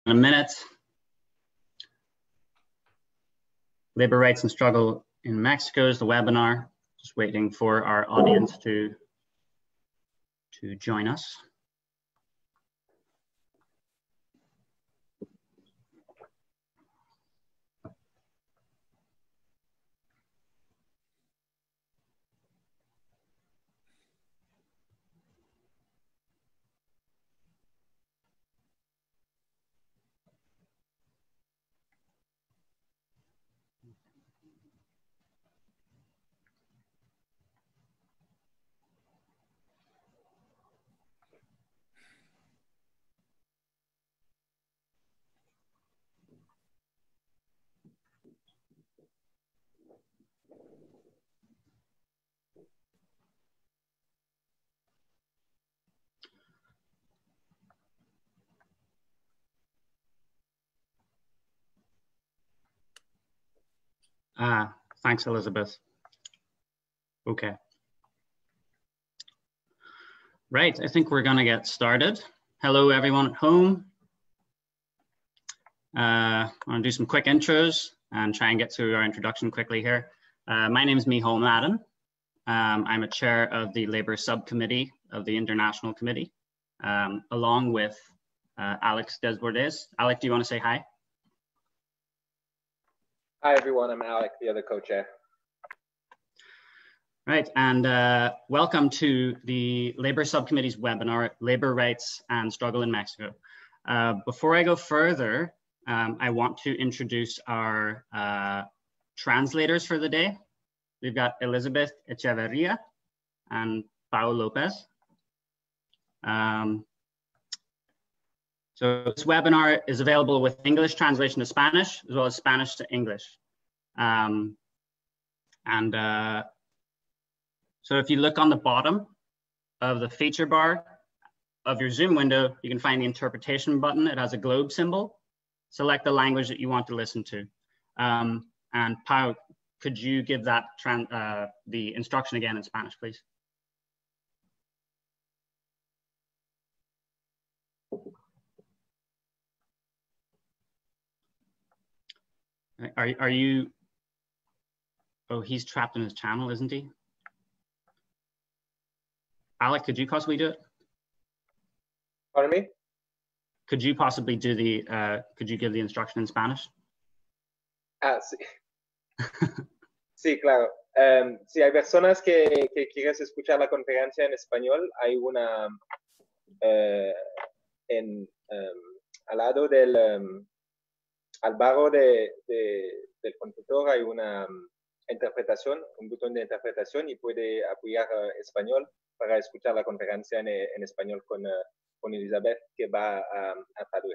a minute. Labor Rights and Struggle in Mexico is the webinar. Just waiting for our audience to join us. Thanks, Elizabeth. Okay. Right, I think we're gonna get started. Hello, everyone at home. I'm gonna do some quick intros and try and get through our introduction quickly here. My name is Micheál Madden. I'm a chair of the Labour Subcommittee of the International Committee, along with Alex Desbordes. Alex, do you wanna say hi? Hi, everyone. I'm Alec, the other co-chair. Right, and welcome to the Labour Subcommittee's webinar, Labour Rights and Struggle in Mexico. Before I go further, I want to introduce our translators for the day. We've got Elizabeth Echeverria and Pau Lopez. So this webinar is available with English translation to Spanish, as well as Spanish to English. So if you look on the bottom of the feature bar of your Zoom window, you can find the interpretation button. It has a globe symbol. Select the language that you want to listen to. And Pau, could you give that the instruction again in Spanish, please? Are you, oh, he's trapped in his channel, isn't he? Alec, could you possibly do it? Pardon me? Could you possibly do the, could you give the instruction in Spanish? Ah, sí. Sí, claro. Si hay personas que quieres escuchar la conferencia en español, hay una al lado del al barro del conductor hay una interpretación, un botón de interpretación y puede apoyar español para escuchar la conferencia en español con Elizabeth, que va a traducir.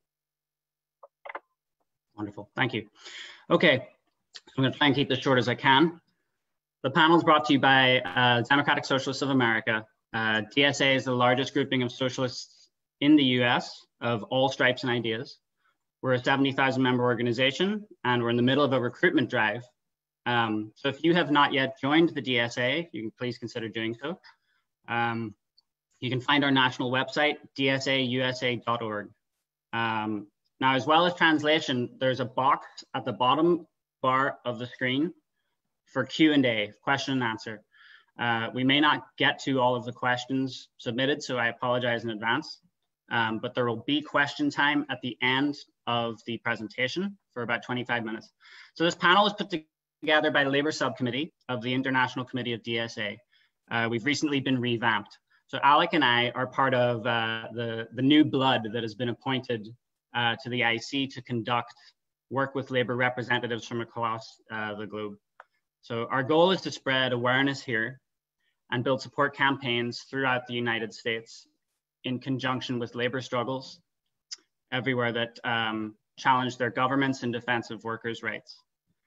Wonderful, thank you. Okay, I'm going to try and keep this short as I can. The panel is brought to you by Democratic Socialists of America. DSA is the largest grouping of socialists in the US of all stripes and ideas. We're a 70,000 member organization, and we're in the middle of a recruitment drive. So if you have not yet joined the DSA, you can please consider doing so. You can find our national website, dsausa.org. Now, as well as translation, there's a box at the bottom bar of the screen for Q&A, question and answer. We may not get to all of the questions submitted, so I apologize in advance. But there will be question time at the end of the presentation for about 25 minutes. So this panel is put together by the Labour Subcommittee of the International Committee of DSA. We've recently been revamped. So Alec and I are part of the new blood that has been appointed to the IC to conduct work with Labour representatives from across the globe. So our goal is to spread awareness here and build support campaigns throughout the United States in conjunction with Labour struggles everywhere that challenge their governments in defense of workers' rights.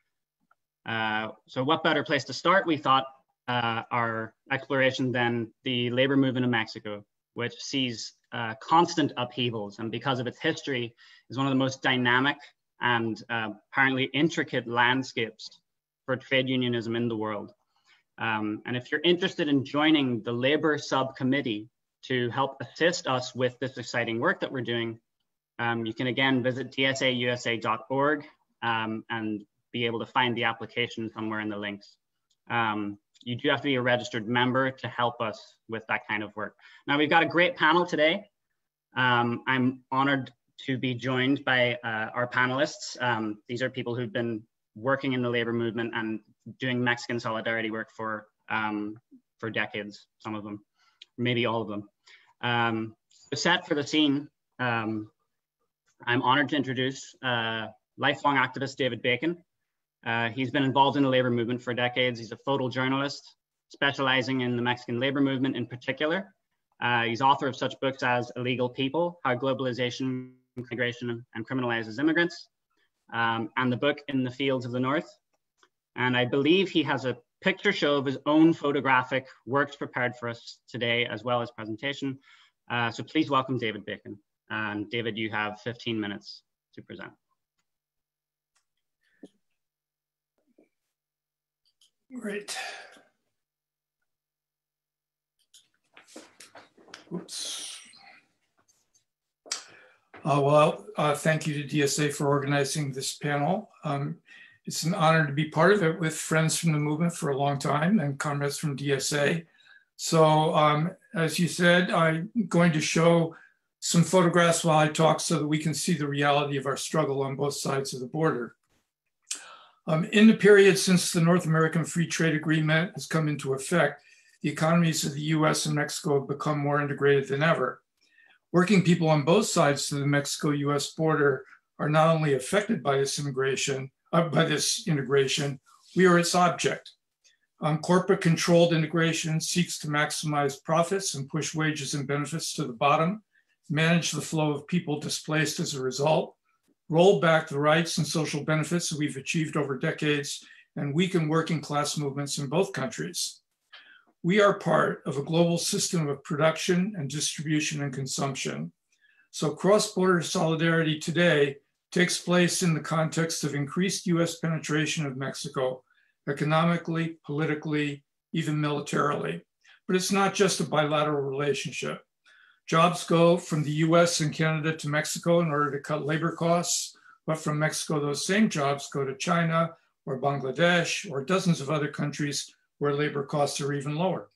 So what better place to start, we thought, our exploration than the labor movement in Mexico, which sees constant upheavals, and because of its history, is one of the most dynamic and apparently intricate landscapes for trade unionism in the world. And if you're interested in joining the Labour Subcommittee to help assist us with this exciting work that we're doing, You can again visit dsausa.org and be able to find the application somewhere in the links. You do have to be a registered member to help us with that kind of work. Now, we've got a great panel today. I'm honored to be joined by our panelists. These are people who've been working in the labor movement and doing Mexican solidarity work for decades, some of them, maybe all of them. To set for the scene, I'm honored to introduce lifelong activist David Bacon. He's been involved in the labor movement for decades. He's a photojournalist specializing in the Mexican labor movement in particular. He's author of such books as Illegal People, How Globalization, Migration, and Criminalizes Immigrants, and the book In the Fields of the North. And I believe he has a picture show of his own photographic works prepared for us today, as well as presentation. So please welcome David Bacon. And David, you have 15 minutes to present. Great. Oops. Thank you to DSA for organizing this panel. It's an honor to be part of it with friends from the movement for a long time and comrades from DSA. So as you said, I'm going to show some photographs while I talk so that we can see the reality of our struggle on both sides of the border. In the period since the North American Free Trade Agreement has come into effect, the economies of the US and Mexico have become more integrated than ever. Working people on both sides of the Mexico-US border are not only affected by this integration, we are its object. Corporate-controlled integration seeks to maximize profits and push wages and benefits to the bottom, manage the flow of people displaced as a result, roll back the rights and social benefits that we've achieved over decades, and weaken working class movements in both countries. We are part of a global system of production and distribution and consumption. So cross-border solidarity today takes place in the context of increased US penetration of Mexico, economically, politically, even militarily. But it's not just a bilateral relationship. Jobs go from the US and Canada to Mexico in order to cut labor costs, but from Mexico, those same jobs go to China or Bangladesh or dozens of other countries where labor costs are even lower.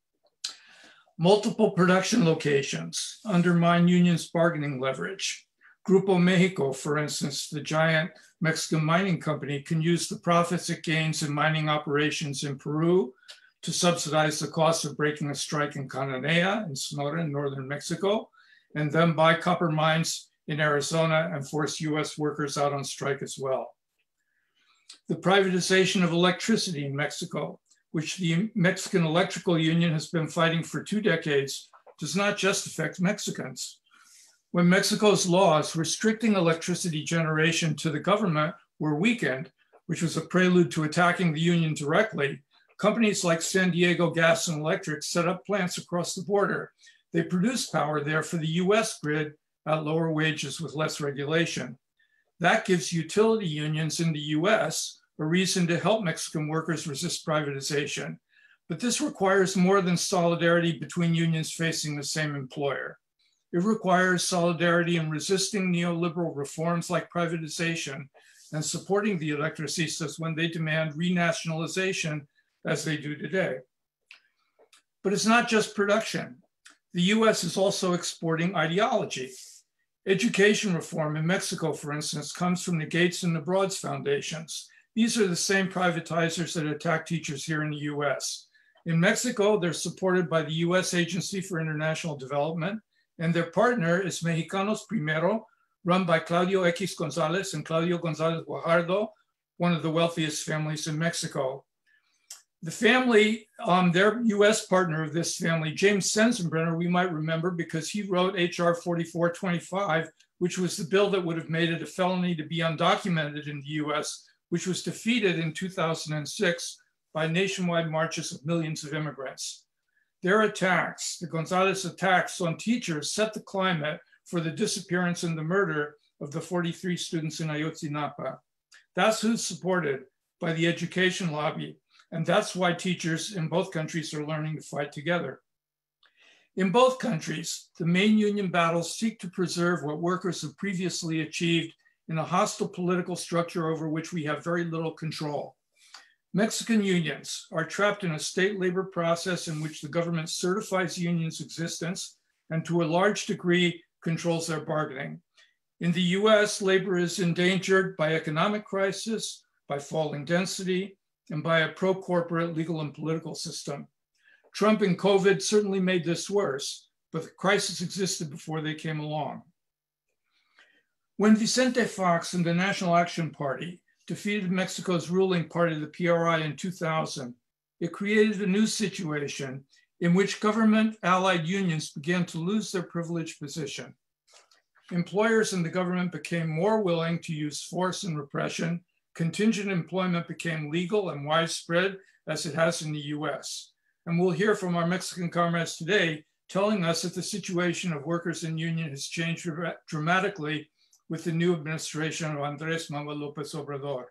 Multiple production locations undermine unions' bargaining leverage. Grupo Mexico, for instance, the giant Mexican mining company, can use the profits it gains in mining operations in Peru to subsidize the cost of breaking a strike in Cananea in Sonora in northern Mexico, and then buy copper mines in Arizona and force US workers out on strike as well. The privatization of electricity in Mexico, which the Mexican Electrical Union has been fighting for 2 decades, does not just affect Mexicans. When Mexico's laws restricting electricity generation to the government were weakened, which was a prelude to attacking the union directly, companies like San Diego Gas and Electric set up plants across the border. They produce power there for the US grid at lower wages with less regulation. That gives utility unions in the US a reason to help Mexican workers resist privatization. But this requires more than solidarity between unions facing the same employer. It requires solidarity in resisting neoliberal reforms like privatization and supporting the electricistas when they demand renationalization as they do today. But it's not just production. The US is also exporting ideology. Education reform in Mexico, for instance, comes from the Gates and the Broads foundations. These are the same privatizers that attack teachers here in the US. In Mexico, they're supported by the US Agency for International Development, and their partner is Mexicanos Primero, run by Claudio X Gonzalez and Claudio Gonzalez Guajardo, one of the wealthiest families in Mexico. The family, their US partner of this family, James Sensenbrenner, we might remember because he wrote HR 4425, which was the bill that would have made it a felony to be undocumented in the US, which was defeated in 2006 by nationwide marches of millions of immigrants. Their attacks, the Gonzalez attacks on teachers, set the climate for the disappearance and the murder of the 43 students in Ayotzinapa. That's who's supported by the education lobby. And that's why teachers in both countries are learning to fight together. In both countries, the main union battles seek to preserve what workers have previously achieved in a hostile political structure over which we have very little control. Mexican unions are trapped in a state labor process in which the government certifies unions' existence and to a large degree controls their bargaining. In the US, labor is endangered by economic crisis, by falling density, and by a pro-corporate legal and political system. Trump and COVID certainly made this worse, but the crisis existed before they came along. When Vicente Fox and the National Action Party defeated Mexico's ruling party, the PRI, in 2000, it created a new situation in which government-allied unions began to lose their privileged position. Employers and the government became more willing to use force and repression. Contingent employment became legal and widespread, as it has in the US. And we'll hear from our Mexican comrades today telling us that the situation of workers in union has changed dramatically with the new administration of Andrés Manuel López Obrador.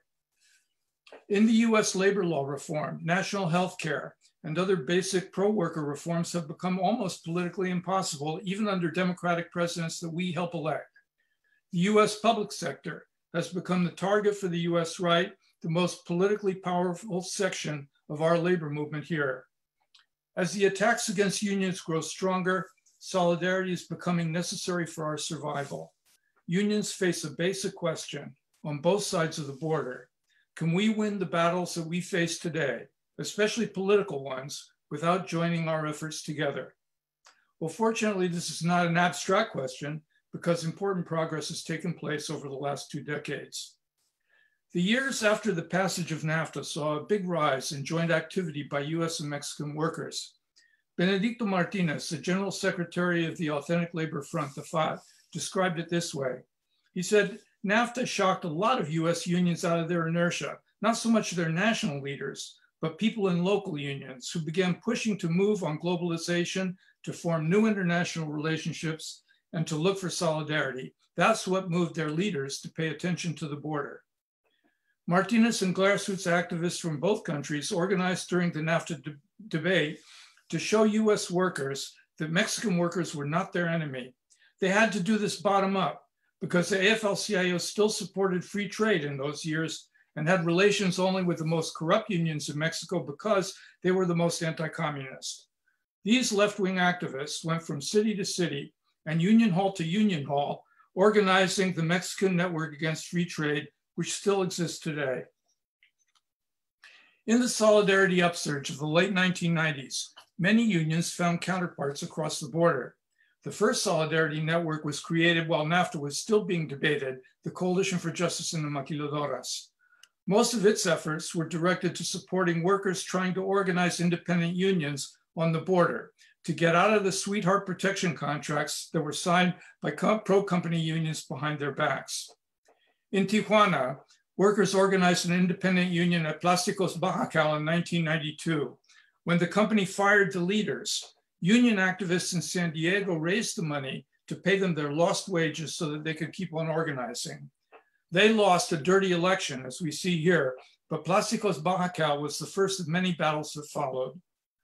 In the US labor law reform, national health care, and other basic pro-worker reforms have become almost politically impossible, even under democratic presidents that we help elect. The US public sector has become the target for the US right, the most politically powerful section of our labor movement here. As the attacks against unions grow stronger, solidarity is becoming necessary for our survival. Unions face a basic question on both sides of the border. Can we win the battles that we face today, especially political ones, without joining our efforts together? Well, fortunately, this is not an abstract question because important progress has taken place over the last 2 decades. The years after the passage of NAFTA saw a big rise in joint activity by US and Mexican workers. Benedicto Martinez, the General Secretary of the Authentic Labor Front, the FAT, described it this way. He said, NAFTA shocked a lot of US unions out of their inertia, not so much their national leaders, but people in local unions who began pushing to move on globalization, to form new international relationships, and to look for solidarity. That's what moved their leaders to pay attention to the border. Martinez and grassroots activists from both countries organized during the NAFTA debate to show US workers that Mexican workers were not their enemy. They had to do this bottom up because the AFL-CIO still supported free trade in those years and had relations only with the most corrupt unions in Mexico because they were the most anti-communist. These left-wing activists went from city to city and union hall to union hall, organizing the Mexican Network Against Free Trade, which still exists today. In the solidarity upsurge of the late 1990s, many unions found counterparts across the border. The first solidarity network was created while NAFTA was still being debated, the Coalition for Justice in the Maquiladoras. Most of its efforts were directed to supporting workers trying to organize independent unions on the border to get out of the sweetheart protection contracts that were signed by pro-company unions behind their backs. In Tijuana, workers organized an independent union at Plásticos Bajacal in 1992. When the company fired the leaders, union activists in San Diego raised the money to pay them their lost wages so that they could keep on organizing. They lost a dirty election, as we see here, but Plásticos Bajacal was the first of many battles that followed.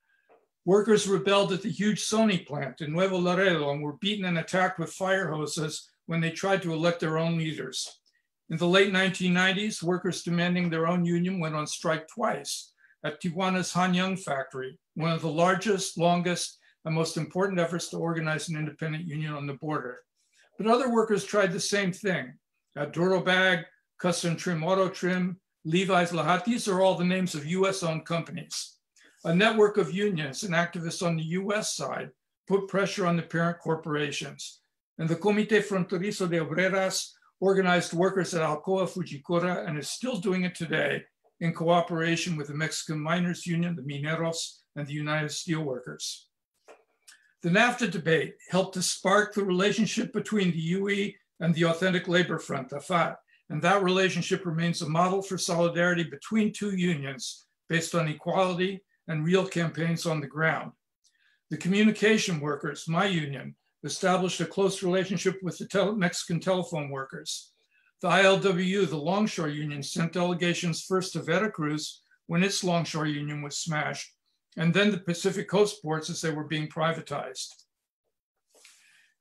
Workers rebelled at the huge Sony plant in Nuevo Laredo and were beaten and attacked with fire hoses when they tried to elect their own leaders. In the late 1990s, workers demanding their own union went on strike twice at Tijuana's Hanyang factory, one of the largest, longest, and most important efforts to organize an independent union on the border. But other workers tried the same thing. At Durobag, Custom Trim Auto Trim, Levi's Lahat, these are all the names of US-owned companies. A network of unions and activists on the US side put pressure on the parent corporations. And the Comité Fronterizo de Obreras organized workers at Alcoa Fujikura and is still doing it today in cooperation with the Mexican Miners Union, the Mineros, and the United Steelworkers. The NAFTA debate helped to spark the relationship between the UE and the Authentic Labor Front, the FAT, and that relationship remains a model for solidarity between two unions based on equality and real campaigns on the ground. The communication workers, my union, established a close relationship with the Mexican telephone workers. The ILWU, the Longshore Union, sent delegations first to Veracruz when its Longshore Union was smashed, and then the Pacific Coast ports as they were being privatized.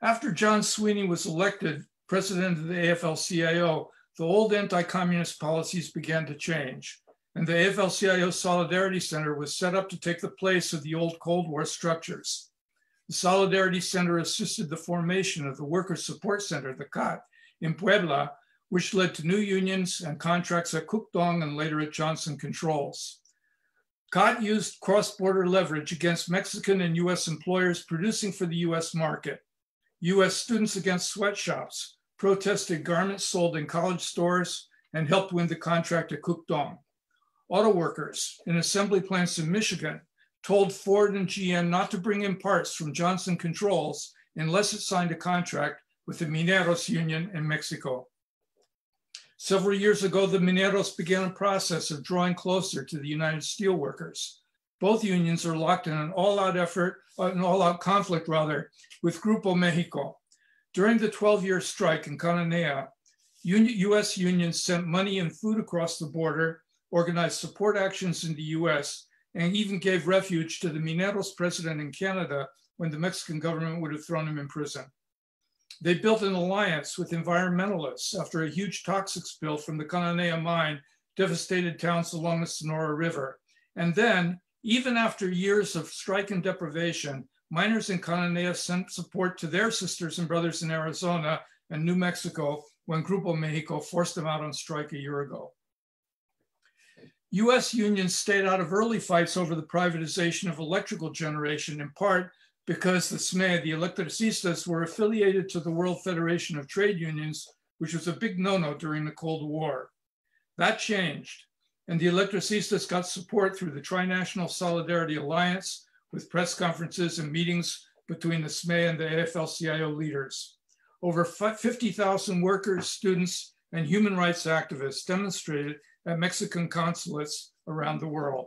After John Sweeney was elected president of the AFL-CIO, the old anti-communist policies began to change, and the AFL-CIO Solidarity Center was set up to take the place of the old Cold War structures. The Solidarity Center assisted the formation of the Workers' Support Center, the CAT, in Puebla, which led to new unions and contracts at Kuk Dong and later at Johnson Controls. CAT used cross-border leverage against Mexican and US employers producing for the US market. US Students Against Sweatshops protested garments sold in college stores and helped win the contract at Kuk Dong. Auto workers in assembly plants in Michigan told Ford and GM not to bring in parts from Johnson Controls unless it signed a contract with the Mineros Union in Mexico. Several years ago, the Mineros began a process of drawing closer to the United Steelworkers. Both unions are locked in an all-out conflict with Grupo Mexico. During the 12-year strike in Cananea, US unions sent money and food across the border, organized support actions in the US, and even gave refuge to the Mineros president in Canada when the Mexican government would have thrown him in prison. They built an alliance with environmentalists after a huge toxic spill from the Cananea mine devastated towns along the Sonora River. And then, even after years of strike and deprivation, miners in Cananea sent support to their sisters and brothers in Arizona and New Mexico when Grupo Mexico forced them out on strike a year ago. US unions stayed out of early fights over the privatization of electrical generation, in part because the SME, the Electricistas, were affiliated to the World Federation of Trade Unions, which was a big no-no during the Cold War. That changed, and the Electricistas got support through the Trinational Solidarity Alliance with press conferences and meetings between the SME and the AFL-CIO leaders. Over 50,000 workers, students, and human rights activists demonstrated at Mexican consulates around the world.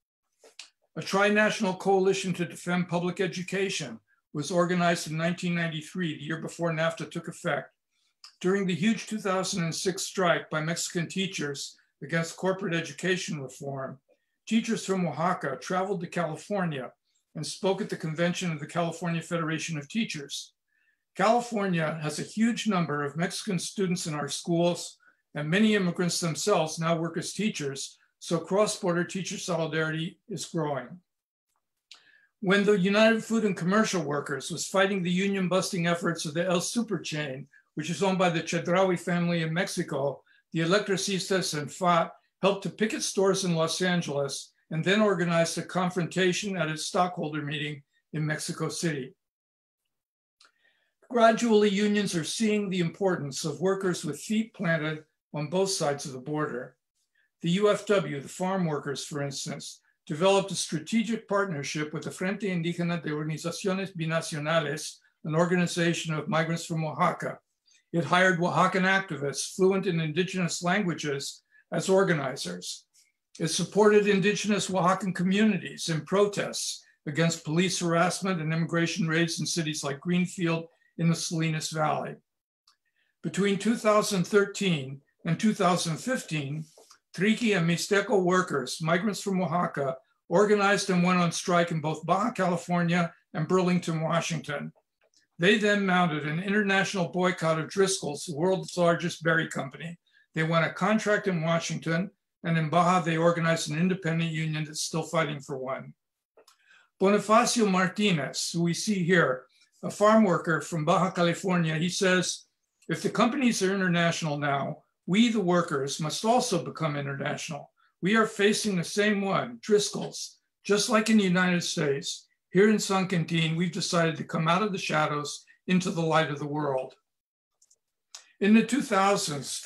A tri-national coalition to defend public education was organized in 1993, the year before NAFTA took effect. During the huge 2006 strike by Mexican teachers against corporate education reform, teachers from Oaxaca traveled to California and spoke at the convention of the California Federation of Teachers. California has a huge number of Mexican students in our schools, and many immigrants themselves now work as teachers, so cross-border teacher solidarity is growing. When the United Food and Commercial Workers was fighting the union-busting efforts of the El Super chain, which is owned by the Chedraui family in Mexico, the Electricistas and FAT helped to picket stores in Los Angeles and then organized a confrontation at its stockholder meeting in Mexico City. Gradually, unions are seeing the importance of workers with feet planted on both sides of the border. The UFW, the farm workers, for instance, developed a strategic partnership with the Frente Indígena de Organizaciones Binacionales, an organization of migrants from Oaxaca. It hired Oaxacan activists fluent in indigenous languages as organizers. It supported indigenous Oaxacan communities in protests against police harassment and immigration raids in cities like Greenfield in the Salinas Valley. Between 2013 and 2015, Triqui and Mixteco workers, migrants from Oaxaca, organized and went on strike in both Baja California and Burlington, Washington. They then mounted an international boycott of Driscoll's, the world's largest berry company. They won a contract in Washington, and in Baja, they organized an independent union that's still fighting for one. Bonifacio Martinez, who we see here, a farm worker from Baja California, he says, if the companies are international now, we, the workers, must also become international. We are facing the same one, Driscoll's. Just like in the United States, here in San Quintin, we've decided to come out of the shadows into the light of the world. In the 2000s,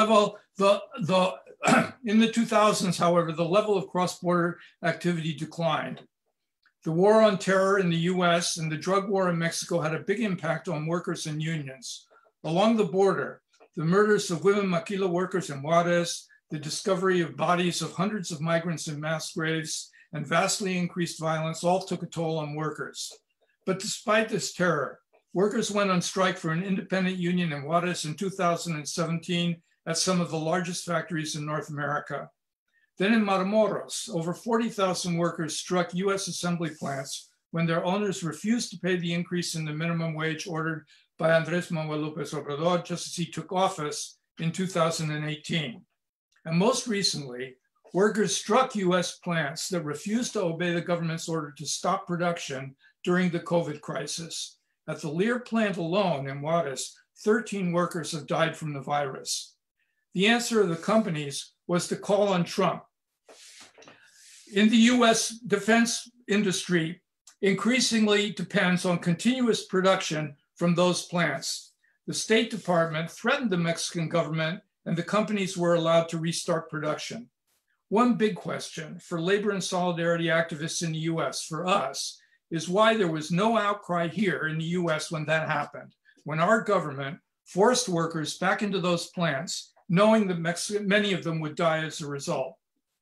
in the 2000s, however, the level of cross-border activity declined. The war on terror in the US and the drug war in Mexico had a big impact on workers and unions. Along the border, the murders of women maquila workers in Juarez, the discovery of bodies of hundreds of migrants in mass graves, and vastly increased violence all took a toll on workers. But despite this terror, workers went on strike for an independent union in Juarez in 2017 at some of the largest factories in North America. Then in Matamoros, over 40,000 workers struck US assembly plants when their owners refused to pay the increase in the minimum wage ordered by Andrés Manuel López Obrador just as he took office in 2018. And most recently, workers struck US plants that refused to obey the government's order to stop production during the COVID crisis. At the Lear plant alone in Juarez, 13 workers have died from the virus. The answer of the companies was to call on Trump. In the US defense industry, increasingly depends on continuous production from those plants. The State Department threatened the Mexican government and the companies were allowed to restart production. One big question for labor and solidarity activists in the US, for us, is why there was no outcry here in the US when that happened, when our government forced workers back into those plants, knowing that many of them would die as a result.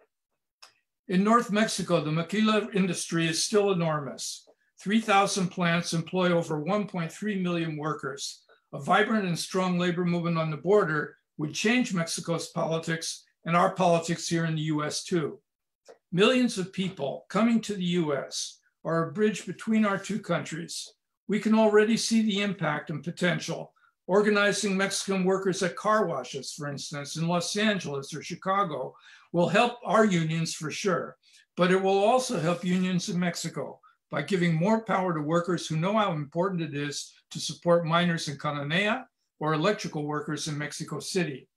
In North Mexico, the maquila industry is still enormous. 3,000 plants employ over 1.3 million workers. A vibrant and strong labor movement on the border would change Mexico's politics and our politics here in the US too. Millions of people coming to the US are a bridge between our two countries. We can already see the impact and potential. Organizing Mexican workers at car washes, for instance, in Los Angeles or Chicago, will help our unions for sure, but it will also help unions in Mexico by giving more power to workers who know how important it is to support miners in Cananea or electrical workers in Mexico City.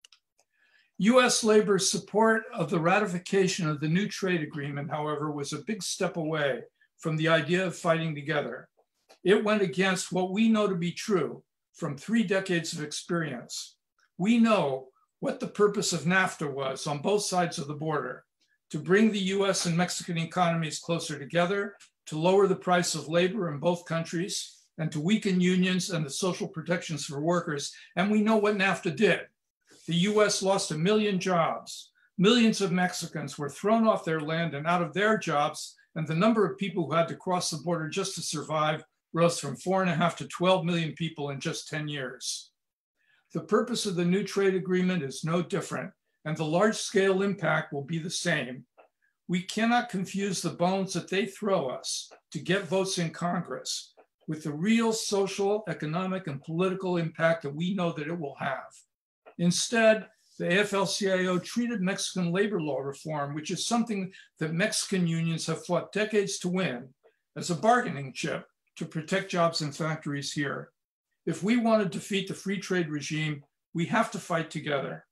US labor's support of the ratification of the new trade agreement, however, was a big step away from the idea of fighting together. It went against what we know to be true from 3 decades of experience. We know what the purpose of NAFTA was on both sides of the border, to bring the US and Mexican economies closer together, to lower the price of labor in both countries, and to weaken unions and the social protections for workers. And we know what NAFTA did. The US lost 1 million jobs. Millions of Mexicans were thrown off their land and out of their jobs, and the number of people who had to cross the border just to survive rose from 4.5 to 12 million people in just 10 years. The purpose of the new trade agreement is no different, and the large-scale impact will be the same. We cannot confuse the bones that they throw us to get votes in Congress with the real social, economic, and political impact that we know that it will have. Instead, the AFL-CIO treated Mexican labor law reform, which is something that Mexican unions have fought decades to win, as a bargaining chip to protect jobs in factories here. If we want to defeat the free trade regime, we have to fight together.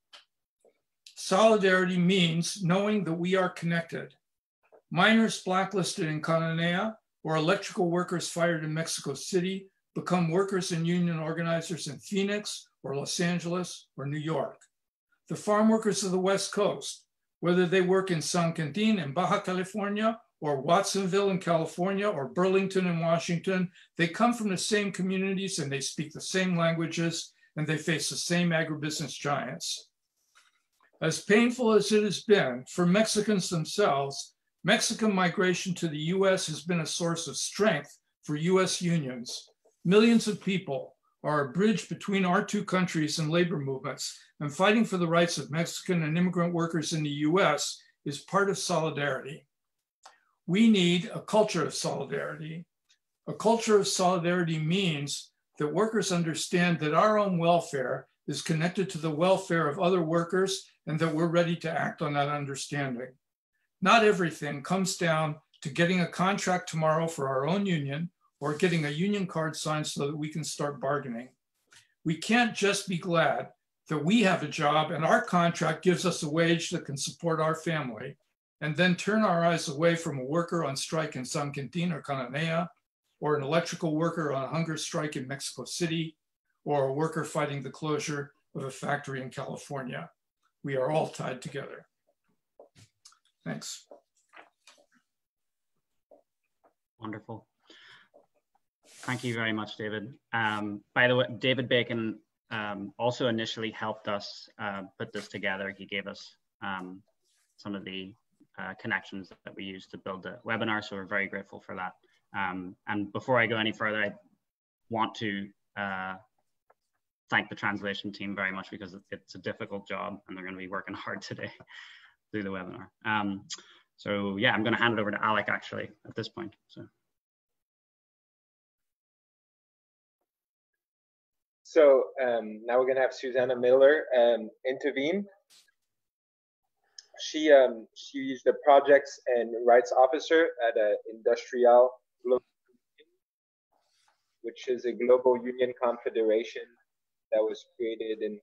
Solidarity means knowing that we are connected. Miners blacklisted in Cananea or electrical workers fired in Mexico City become workers and union organizers in Phoenix or Los Angeles or New York. The farm workers of the West Coast, whether they work in San Quintin in Baja California or Watsonville in California or Burlington in Washington, they come from the same communities and they speak the same languages and they face the same agribusiness giants. As painful as it has been for Mexicans themselves, Mexican migration to the US has been a source of strength for US unions. Millions of people are a bridge between our two countries and labor movements, and fighting for the rights of Mexican and immigrant workers in the US is part of solidarity. We need a culture of solidarity. A culture of solidarity means that workers understand that our own welfare is connected to the welfare of other workers and that we're ready to act on that understanding. Not everything comes down to getting a contract tomorrow for our own union or getting a union card signed so that we can start bargaining. We can't just be glad that we have a job and our contract gives us a wage that can support our family, and then turn our eyes away from a worker on strike in San Quintin or Cananea, or an electrical worker on a hunger strike in Mexico City, or a worker fighting the closure of a factory in California. We are all tied together. Thanks. Wonderful. Thank you very much, David. By the way, David Bacon also initially helped us put this together. He gave us some of the connections that we used to build the webinar, so we're very grateful for that. And before I go any further, I want to thank the translation team very much because it's a difficult job and they're going to be working hard today through the webinar. So yeah, I'm going to hand it over to Alec actually at this point. So. So now we're going to have Susanna Miller intervene. She's the projects and rights officer at Industrial Global, which is a global union confederation that was created in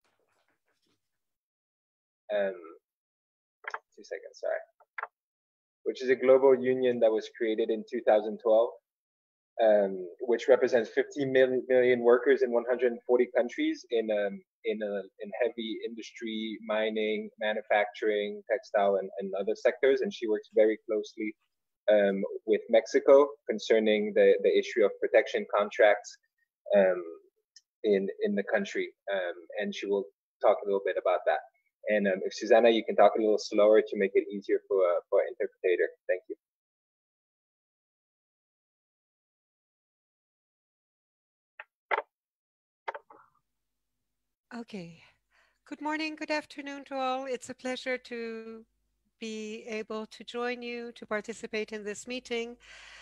2 seconds, sorry. Which is a global union that was created in 2012, which represents 50 million workers in 140 countries in heavy industry, mining, manufacturing, textile, and other sectors. And she works very closely with Mexico concerning the issue of protection contracts in the country. And she will talk a little bit about that. And if Susanna, you can talk a little slower to make it easier for an interpreter. Thank you. Okay. Good morning, good afternoon to all. It's a pleasure to be able to join you to participate in this meeting.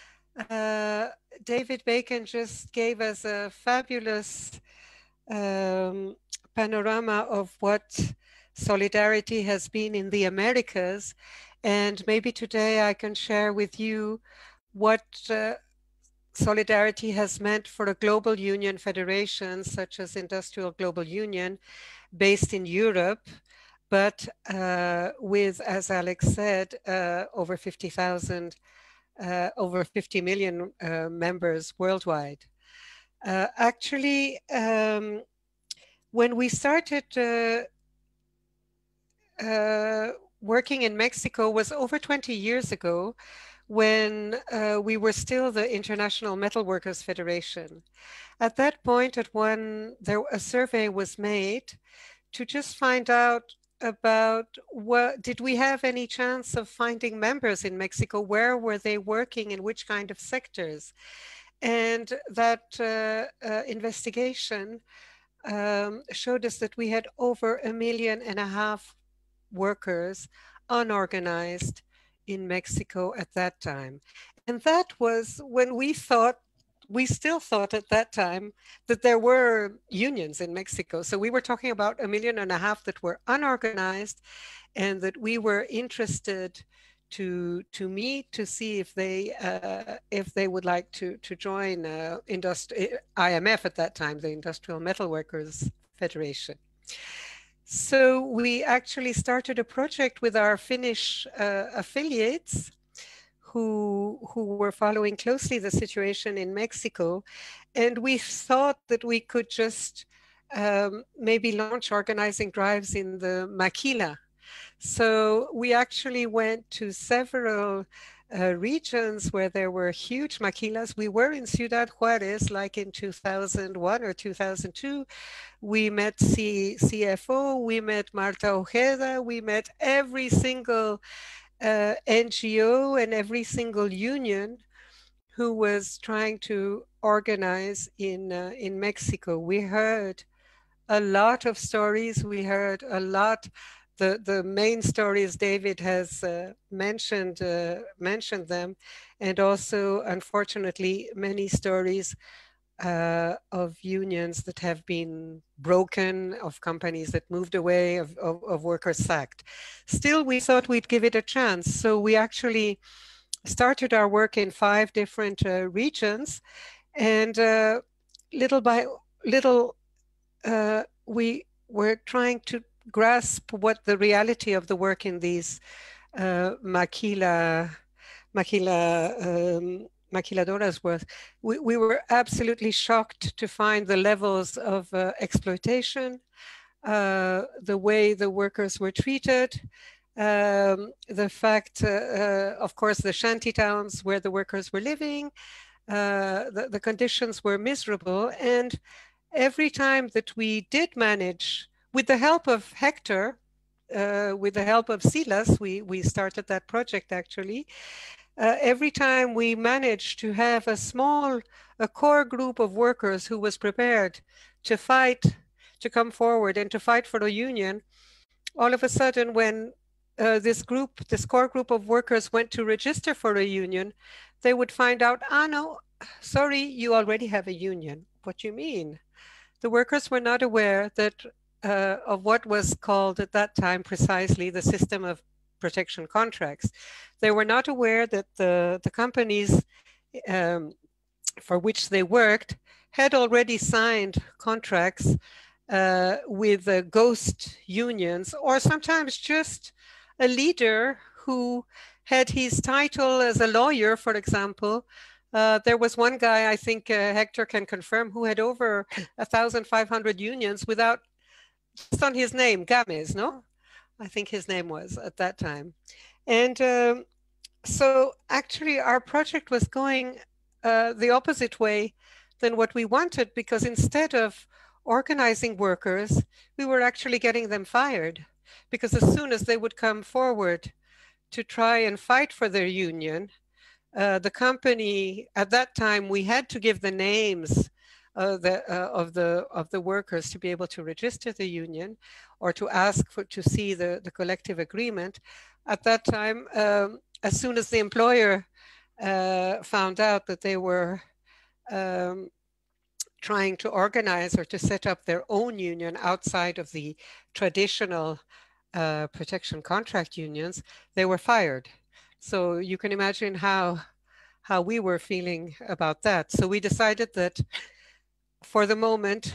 David Bacon just gave us a fabulous panorama of what solidarity has been in the Americas. And maybe today I can share with you what solidarity has meant for a global union federation, such as Industrial Global Union, based in Europe, but with, as Alex said, over 50,000, over 50 million members worldwide. Actually, when we started working in Mexico was over 20 years ago, when we were still the International Metalworkers Federation. At that point, a survey was made to just find out about did we have any chance of finding members in Mexico? Where were they working, in which kind of sectors? And that investigation showed us that we had over 1.5 million workers unorganized in Mexico at that time. And that was when we still thought at that time that there were unions in Mexico. So we were talking about 1.5 million that were unorganized, and that we were interested to meet to see if they would like to join IMF at that time, the Industrial Metalworkers Federation. So we actually started a project with our Finnish affiliates who were following closely the situation in Mexico. And we thought that we could just maybe launch organizing drives in the maquila. So we actually went to several regions where there were huge maquilas. We were in Ciudad Juarez, like in 2001 or 2002. We met CFO, we met Marta Ojeda, we met every single NGO and every single union who was trying to organize in Mexico. We heard a lot of stories. We heard a lot. The main stories, David has mentioned them, and also, unfortunately, many stories of unions that have been broken, of companies that moved away, of workers sacked. Still, we thought we'd give it a chance. So we actually started our work in 5 different regions, and little by little, we were trying to grasp what the reality of the work in these maquiladoras was. We were absolutely shocked to find the levels of exploitation, the way the workers were treated, the fact, of course, the shanty towns where the workers were living, the conditions were miserable. And every time that we did manage, with the help of Hector, with the help of Silas, we started that project actually. Every time we managed to have a core group of workers who was prepared to fight, to come forward and to fight for a union, all of a sudden when this core group of workers went to register for a union, they would find out, no, sorry, you already have a union. What do you mean? The workers were not aware that of what was called at that time precisely the system of protection contracts. They were not aware that the companies for which they worked had already signed contracts with ghost unions, or sometimes just a leader who had his title as a lawyer, for example. There was one guy, I think Hector can confirm, who had over 1,500 unions without, just on his name, Games, no? I think his name was at that time. And so actually our project was going the opposite way than what we wanted, because instead of organizing workers, we were actually getting them fired. Because as soon as they would come forward to try and fight for their union, the company, at that time, we had to give the names of the workers to be able to register the union or to ask to see the collective agreement. At that time, as soon as the employer found out that they were trying to organize or to set up their own union outside of the traditional protection contract unions, they were fired. So you can imagine how we were feeling about that. So we decided that for the moment,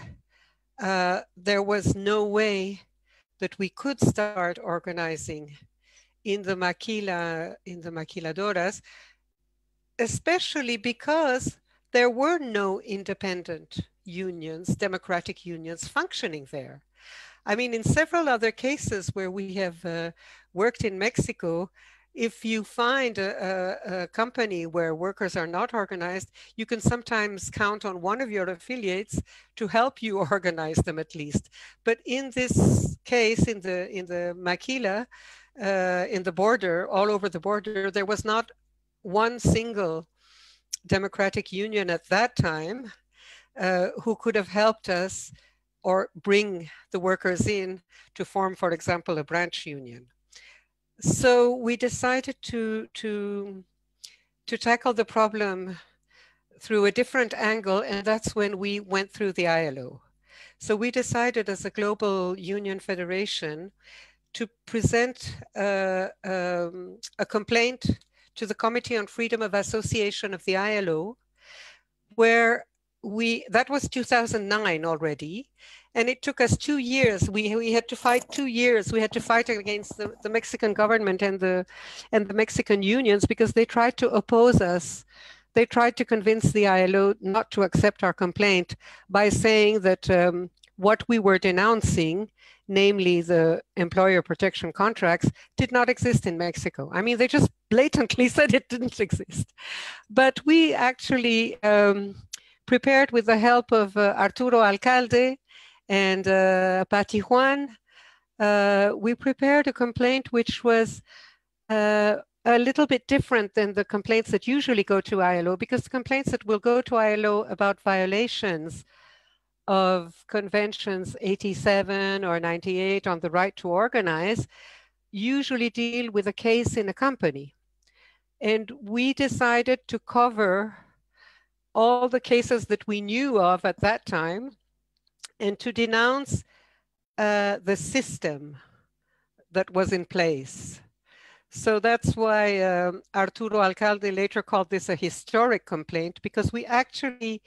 there was no way that we could start organizing in the maquiladoras, especially because there were no independent unions, democratic unions functioning there. I mean, in several other cases where we have worked in Mexico, if you find a company where workers are not organized, you can sometimes count on one of your affiliates to help you organize them at least. But in this case, in the maquila, in the border, all over the border, there was not one single democratic union at that time who could have helped us or bring the workers in to form, for example, a branch union. So we decided to tackle the problem through a different angle, and that's when we went through the ILO. So we decided as a global union federation to present a complaint to the Committee on Freedom of Association of the ILO, where that was 2009 already, and it took us 2 years. We had to fight 2 years. We had to fight against the Mexican government and the Mexican unions because they tried to oppose us. They tried to convince the ILO not to accept our complaint by saying that what we were denouncing, namely the employer protection contracts, did not exist in Mexico. I mean, they just blatantly said it didn't exist. But we actually prepared, with the help of Arturo Alcalde and Patty Juan, we prepared a complaint which was a little bit different than the complaints that usually go to ILO, because the complaints that will go to ILO about violations of conventions 87 or 98 on the right to organize usually deal with a case in a company. And we decided to cover all the cases that we knew of at that time and to denounce the system that was in place. So that's why Arturo Alcalde later called this a historic complaint, because we actually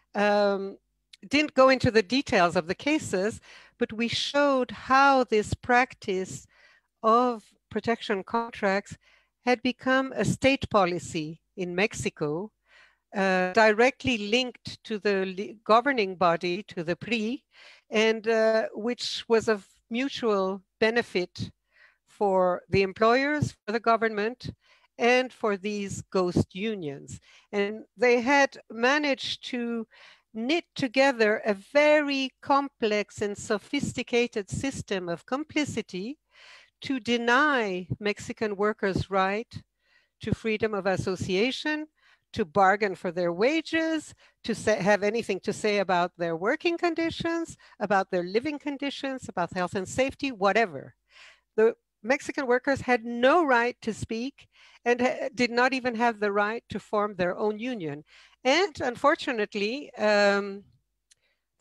didn't go into the details of the cases, but we showed how this practice of protection contracts had become a state policy in Mexico, directly linked to the governing body, to the PRI, and which was of mutual benefit for the employers, for the government, and for these ghost unions. And they had managed to knit together a very complex and sophisticated system of complicity to deny Mexican workers' right to freedom of association, to bargain for their wages, to have anything to say about their working conditions, about their living conditions, about health and safety, whatever. The Mexican workers had no right to speak and did not even have the right to form their own union. And unfortunately, that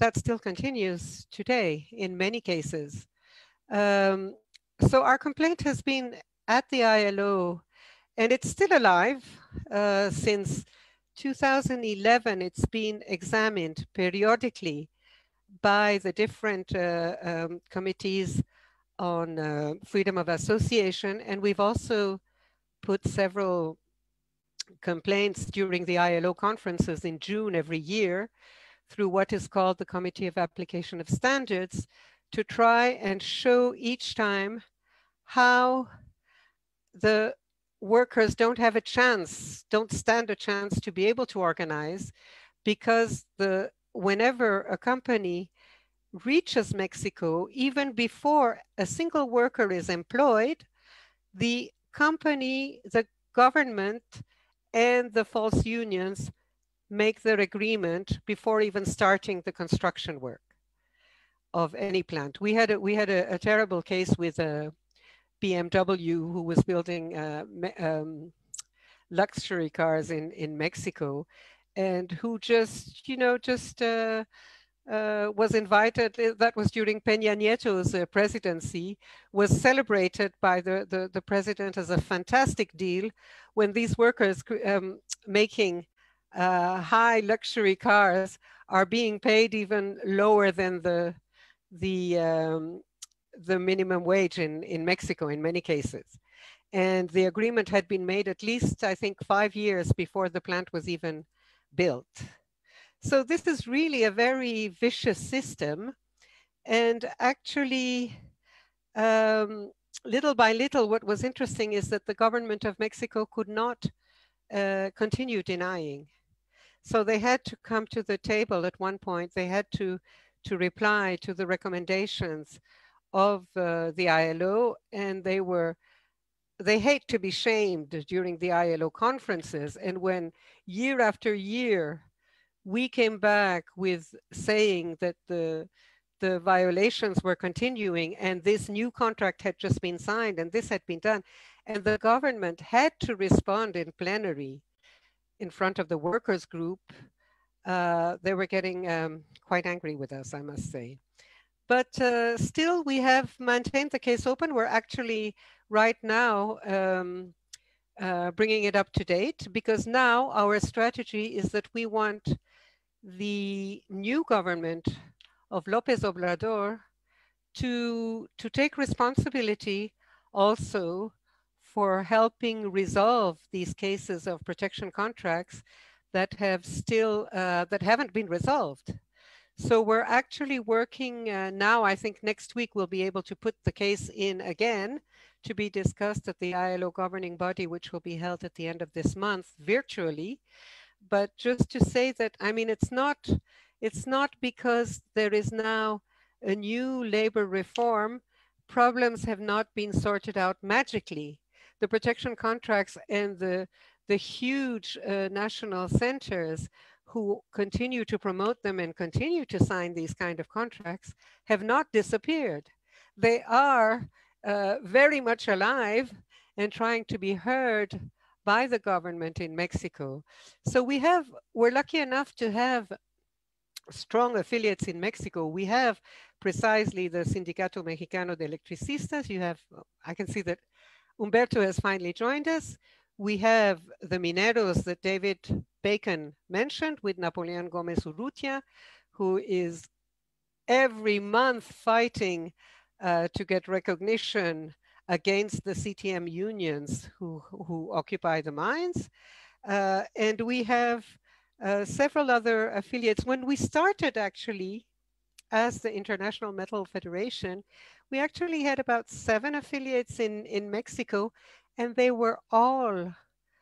that still continues today in many cases. So our complaint has been at the ILO, and it's still alive since 2011. It's been examined periodically by the different committees on freedom of association, and we've also put several complaints during the ILO conferences in June every year through what is called the Committee of Application of Standards, to try and show each time how the workers don't have a chance, don't stand a chance to be able to organize, because whenever a company reaches Mexico, even before a single worker is employed, the company, the government, and the false unions make their agreement before even starting the construction work of any plant. We had a terrible case with BMW, who was building luxury cars in Mexico, and who just was invited. That was during Peña Nieto's presidency, was celebrated by the president as a fantastic deal, when these workers making high luxury cars are being paid even lower than the minimum wage in Mexico in many cases. And the agreement had been made at least, I think, 5 years before the plant was even built. So this is really a very vicious system. And actually, little by little, what was interesting is that the government of Mexico could not continue denying. So they had to come to the table at one point. They had to reply to the recommendations of the ILO, and they hate to be shamed during the ILO conferences. And when year after year, we came back with saying that the violations were continuing, and this new contract had just been signed, and this had been done, and the government had to respond in plenary in front of the workers group, they were getting quite angry with us, I must say. But still, we have maintained the case open. We're actually right now bringing it up to date, because now our strategy is that we want the new government of López Obrador to take responsibility also for helping resolve these cases of protection contracts that have still that haven't been resolved. So we're actually working now. I think next week we'll be able to put the case in again to be discussed at the ILO governing body, which will be held at the end of this month virtually. But just to say that, I mean, it's not because there is now a new labor reform, problems have not been sorted out magically. The protection contracts and the huge national centers who continue to promote them and continue to sign these kind of contracts have not disappeared. They are very much alive and trying to be heard by the government in Mexico. So we're lucky enough to have strong affiliates in Mexico. We have precisely the Sindicato Mexicano de Electricistas. I can see that Humberto has finally joined us. We have the Mineros that David Bacon mentioned with Napoleon Gomez Urrutia, who is every month fighting to get recognition against the CTM unions who occupy the mines. And we have several other affiliates. When we started actually as the International Metal Federation, we actually had about 7 affiliates in Mexico, and they were all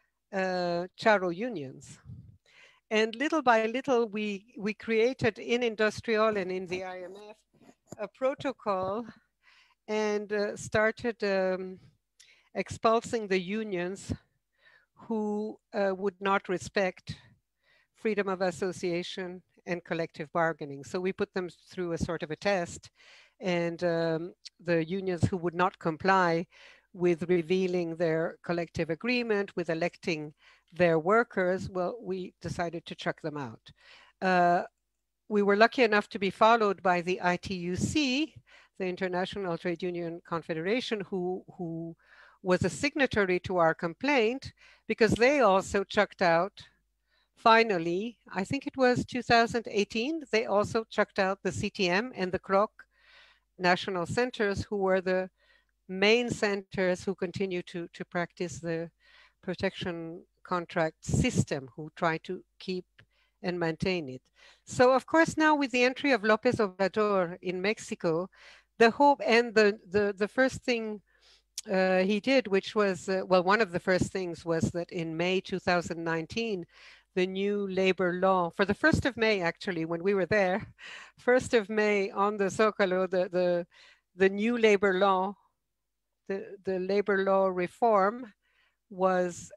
Charro unions. And little by little, we created in Industrial and in the IMF a protocol and started expulsing the unions who would not respect freedom of association and collective bargaining. So we put them through a sort of a test, and the unions who would not comply with revealing their collective agreement, with electing their workers, well, we decided to chuck them out. we were lucky enough to be followed by the ITUC, the International Trade Union Confederation, who was a signatory to our complaint, because they also chucked out, finally, I think it was 2018, they also chucked out the CTM and the CROC national centers, who were the main centers who continue to practice the protection contract system, who try to keep and maintain it. So of course, now with the entry of López Obrador in Mexico, the hope and the first thing he did, which was, well, one of the first things was that in May 2019, the new labor law, for the 1st of May, actually, when we were there, 1st of May on the Zócalo, the new labor law, the labor law reform was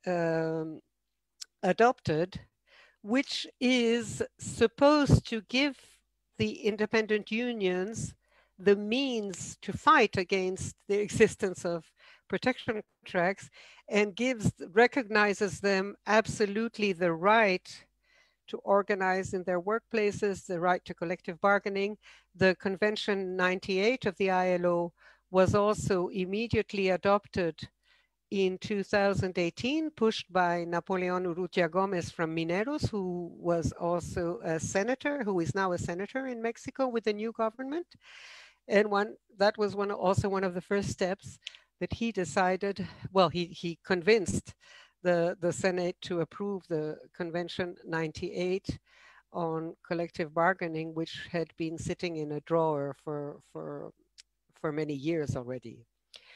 adopted, which is supposed to give the independent unions the means to fight against the existence of protection contracts, and recognizes them absolutely the right to organize in their workplaces, the right to collective bargaining. The Convention 98 of the ILO was also immediately adopted in 2018, pushed by Napoleon Urrutia Gomez from Mineros, who was also a senator, who is now a senator in Mexico with the new government. And that was also one of the first steps that he decided, well, he convinced the Senate to approve the Convention 98 on collective bargaining, which had been sitting in a drawer for many years already.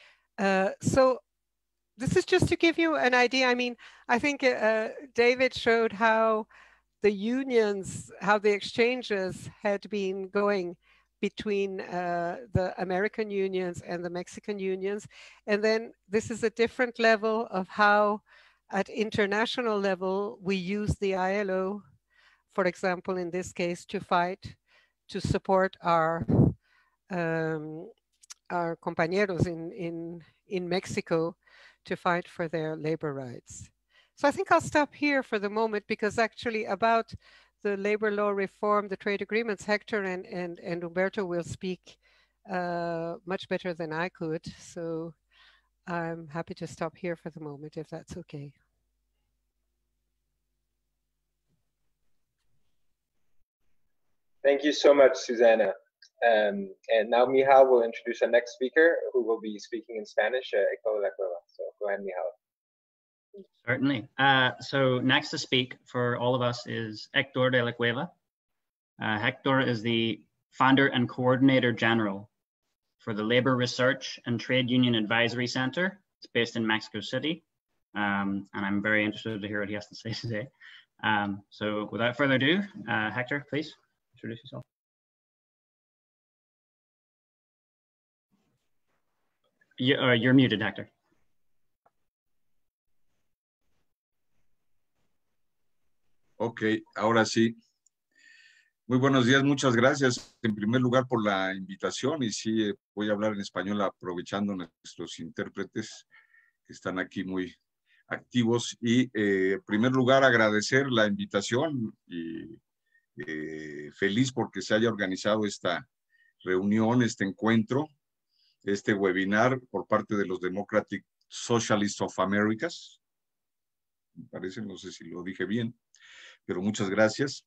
So this is just to give you an idea. I mean, I think David showed how the unions, how the exchanges had been going between the American unions and the Mexican unions. And then this is a different level of how at international level we use the ILO, for example, in this case, to fight, to support our compañeros in Mexico to fight for their labor rights. So I think I'll stop here for the moment, because actually about the labor law reform, the trade agreements, Hector and Humberto will speak much better than I could. So I'm happy to stop here for the moment, if that's okay. Thank you so much, Susana. And now Michal will introduce our next speaker, who will be speaking in Spanish, Héctor de la Cueva. So go ahead, Michal. Certainly. So next to speak for all of us is Héctor de la Cueva. Héctor is the founder and coordinator general for the Labor Research and Trade Union Advisory Center. It's based in Mexico City. And I'm very interested to hear what he has to say today. So without further ado, Héctor, please introduce yourself. You're muted, Héctor. Ok, ahora sí. Muy buenos días, muchas gracias en primer lugar por la invitación, y sí, voy a hablar en español aprovechando nuestros intérpretes que están aquí muy activos. Y en primer lugar agradecer la invitación y feliz porque se haya organizado esta reunión, este encuentro, este webinar por parte de los Democratic Socialists of Americas. Me parece, no sé si lo dije bien, pero muchas gracias.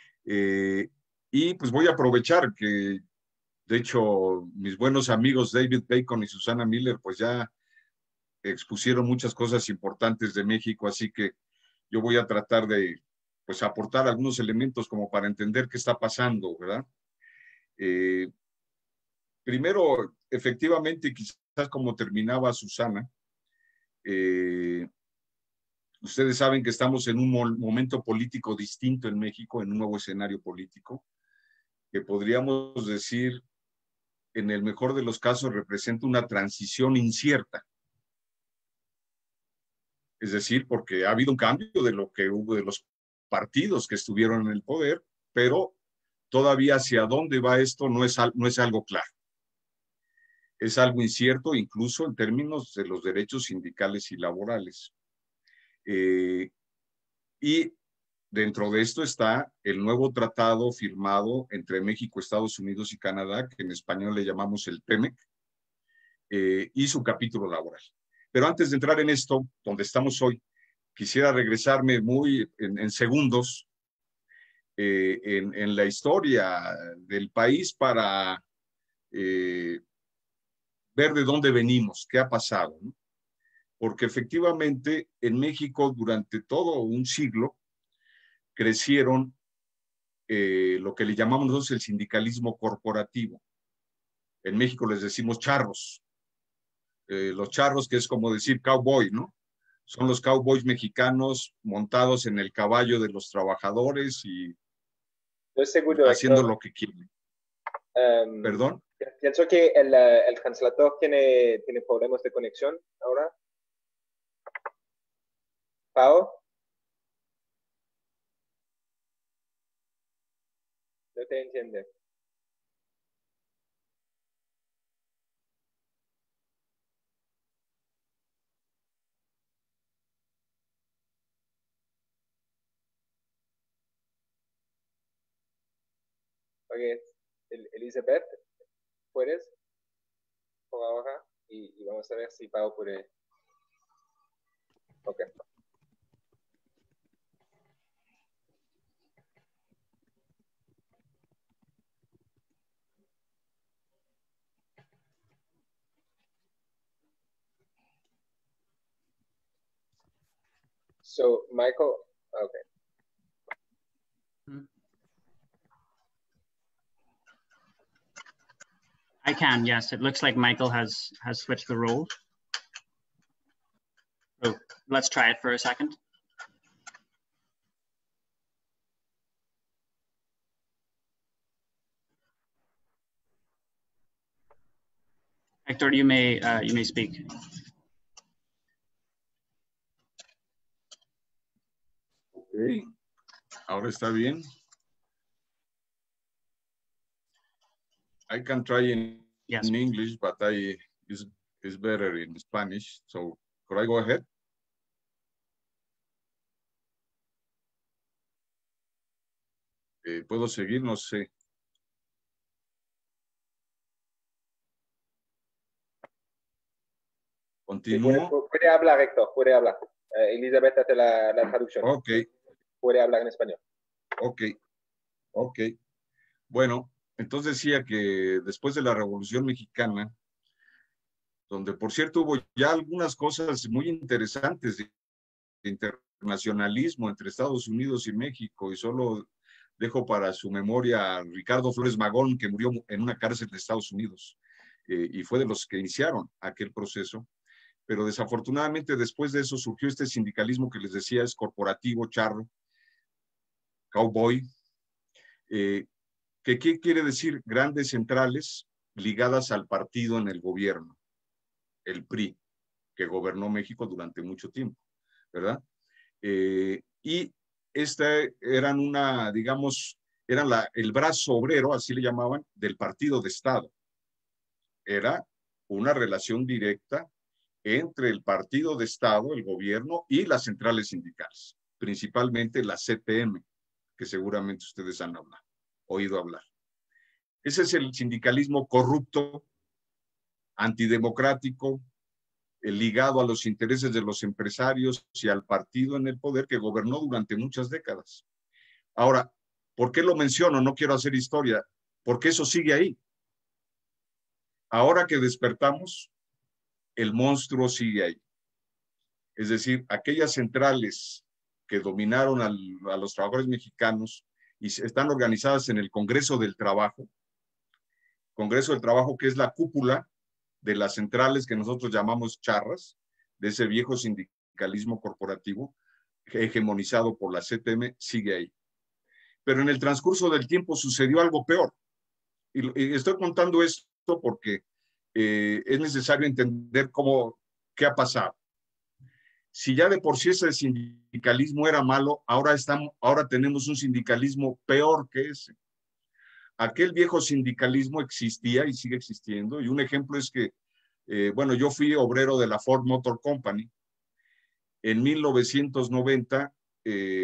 Y pues voy a aprovechar que, de hecho, mis buenos amigos David Bacon y Susana Miller pues ya expusieron muchas cosas importantes de México, así que yo voy a tratar de pues aportar algunos elementos como para entender qué está pasando, ¿verdad? Primero, efectivamente, quizás como terminaba Susana, ustedes saben que estamos en un momento político distinto en México, en un nuevo escenario político, que podríamos decir, en el mejor de los casos, representa una transición incierta. Es decir, porque ha habido un cambio de lo que hubo de los partidos que estuvieron en el poder, pero todavía hacia dónde va esto no es algo claro. Es algo incierto, incluso en términos de los derechos sindicales y laborales. Y dentro de esto está el nuevo tratado firmado entre México, Estados Unidos y Canadá, que en español le llamamos el TEMEC, y su capítulo laboral. Pero antes de entrar en esto, donde estamos hoy, quisiera regresarme muy en segundos en la historia del país para ver de dónde venimos, qué ha pasado, ¿no? Porque efectivamente en México durante todo un siglo crecieron lo que le llamamos nosotros el sindicalismo corporativo. En México les decimos charros. Los charros, que es como decir cowboy, ¿no? Son los cowboys mexicanos montados en el caballo de los trabajadores y haciendo lo que quieren. ¿Perdón? Pienso que el translator tiene problemas de conexión ahora. Pau. No te entiende. Ok, Elizabeth, ¿puedes? Por ahora. Y vamos a ver si Pau puede. Ok. So, Michael, okay. I can, yes. It looks like Michael has switched the roles. So let's try it for a second. Hector, you may speak. Okay. Ahora está bien. I can try in English, but it's better in Spanish. So could I go ahead? ¿Puedo seguir? No sé. Continúo. Sí, puede hablar, Héctor, puede hablar. Elizabeth hace la traducción. Ok. Puede hablar en español. Ok. Bueno, entonces decía que después de la Revolución Mexicana, donde por cierto hubo ya algunas cosas muy interesantes de internacionalismo entre Estados Unidos y México, y solo dejo para su memoria a Ricardo Flores Magón, que murió en una cárcel de Estados Unidos, y fue de los que iniciaron aquel proceso. Pero desafortunadamente después de eso surgió este sindicalismo que les decía es corporativo, charro, cowboy, que ¿qué quiere decir? Grandes centrales ligadas al partido en el gobierno, el PRI, que gobernó México durante mucho tiempo, ¿verdad? Y eran el brazo obrero, así le llamaban, del partido de Estado. Era una relación directa entre el partido de Estado, el gobierno, y las centrales sindicales, principalmente la CTM, que seguramente ustedes han oído hablar. Ese es el sindicalismo corrupto, antidemocrático, ligado a los intereses de los empresarios y al partido en el poder que gobernó durante muchas décadas. Ahora, ¿por qué lo menciono? No quiero hacer historia, porque eso sigue ahí. Ahora que despertamos, el monstruo sigue ahí. Es decir, aquellas centrales que dominaron a los trabajadores mexicanos y están organizadas en el Congreso del Trabajo que es la cúpula de las centrales que nosotros llamamos charras, de ese viejo sindicalismo corporativo hegemonizado por la CTM, sigue ahí. Pero en el transcurso del tiempo sucedió algo peor. Y estoy contando esto porque es necesario entender qué ha pasado. Si ya de por sí ese sindicalismo era malo, ahora tenemos un sindicalismo peor que ese. Aquel viejo sindicalismo existía y sigue existiendo, y un ejemplo es que, yo fui obrero de la Ford Motor Company. En 1990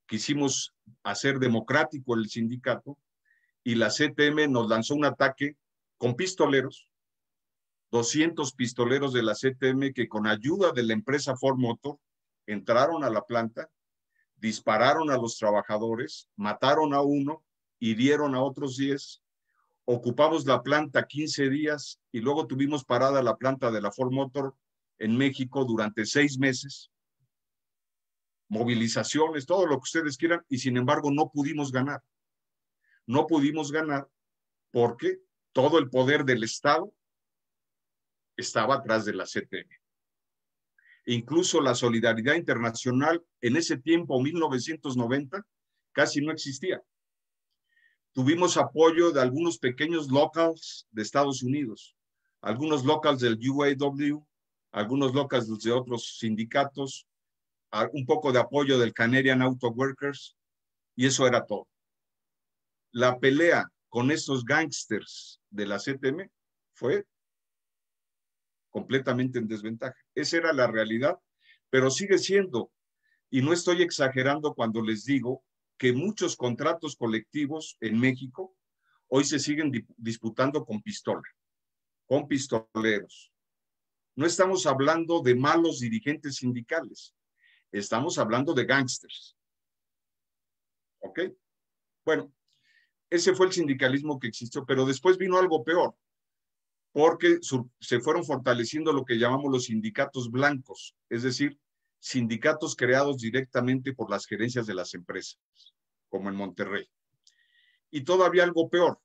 quisimos hacer democrático el sindicato y la CTM nos lanzó un ataque con pistoleros, 200 pistoleros de la CTM que con ayuda de la empresa Ford Motor entraron a la planta, dispararon a los trabajadores, mataron a uno, hirieron a otros 10, ocupamos la planta 15 días y luego tuvimos parada la planta de la Ford Motor en México durante 6 meses, movilizaciones, todo lo que ustedes quieran, y sin embargo no pudimos ganar. No pudimos ganar porque todo el poder del Estado estaba atrás de la CTM. Incluso la solidaridad internacional en ese tiempo, 1990, casi no existía. Tuvimos apoyo de algunos pequeños locals de Estados Unidos, algunos locals del UAW, algunos locals de otros sindicatos, un poco de apoyo del Canadian Auto Workers, y eso era todo. La pelea con estos gángsters de la CTM fue completamente en desventaja. Esa era la realidad, pero sigue siendo, y no estoy exagerando cuando les digo que muchos contratos colectivos en México hoy se siguen disputando con pistola, con pistoleros. No estamos hablando de malos dirigentes sindicales, estamos hablando de gángsters. ¿Ok? Bueno, ese fue el sindicalismo que existió, pero después vino algo peor, porque se fueron fortaleciendo lo que llamamos los sindicatos blancos, es decir, sindicatos creados directamente por las gerencias de las empresas, como en Monterrey. Y todavía algo peor.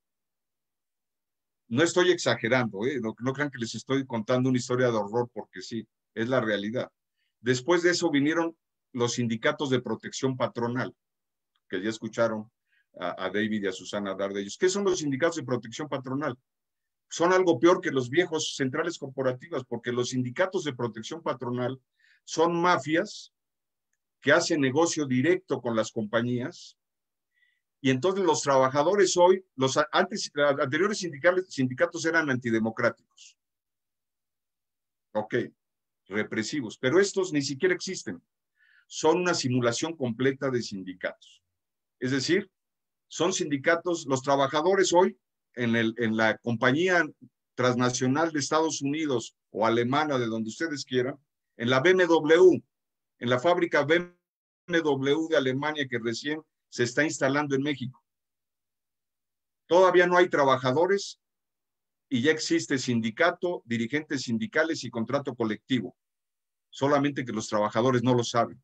No estoy exagerando, no crean que les estoy contando una historia de horror, porque sí, es la realidad. Después de eso vinieron los sindicatos de protección patronal, que ya escucharon a David y a Susana hablar de ellos. ¿Qué son los sindicatos de protección patronal? Son algo peor que los viejos centrales corporativas, porque los sindicatos de protección patronal son mafias que hacen negocio directo con las compañías, y entonces los trabajadores hoy, los anteriores sindicatos eran antidemocráticos, ok, represivos, pero estos ni siquiera existen, son una simulación completa de sindicatos. Es decir, son sindicatos, los trabajadores hoy en la compañía transnacional de Estados Unidos o alemana, de donde ustedes quieran, en la BMW, en la fábrica BMW de Alemania que recién se está instalando en México. Todavía no hay trabajadores y ya existe sindicato, dirigentes sindicales y contrato colectivo. Solamente que los trabajadores no lo saben.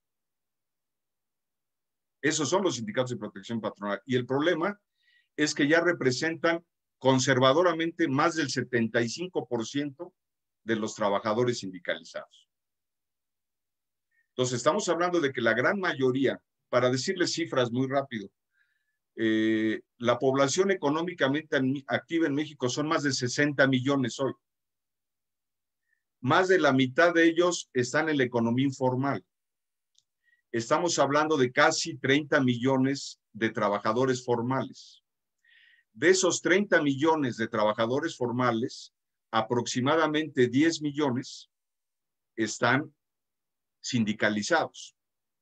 Esos son los sindicatos de protección patronal. Y el problema es que ya representan conservadoramente más del 75% de los trabajadores sindicalizados. Entonces, estamos hablando de que la gran mayoría, para decirles cifras muy rápido, la población económicamente activa en México son más de 60 millones hoy. Más de la mitad de ellos están en la economía informal. Estamos hablando de casi 30 millones de trabajadores formales. De esos 30 millones de trabajadores formales, aproximadamente 10 millones están sindicalizados.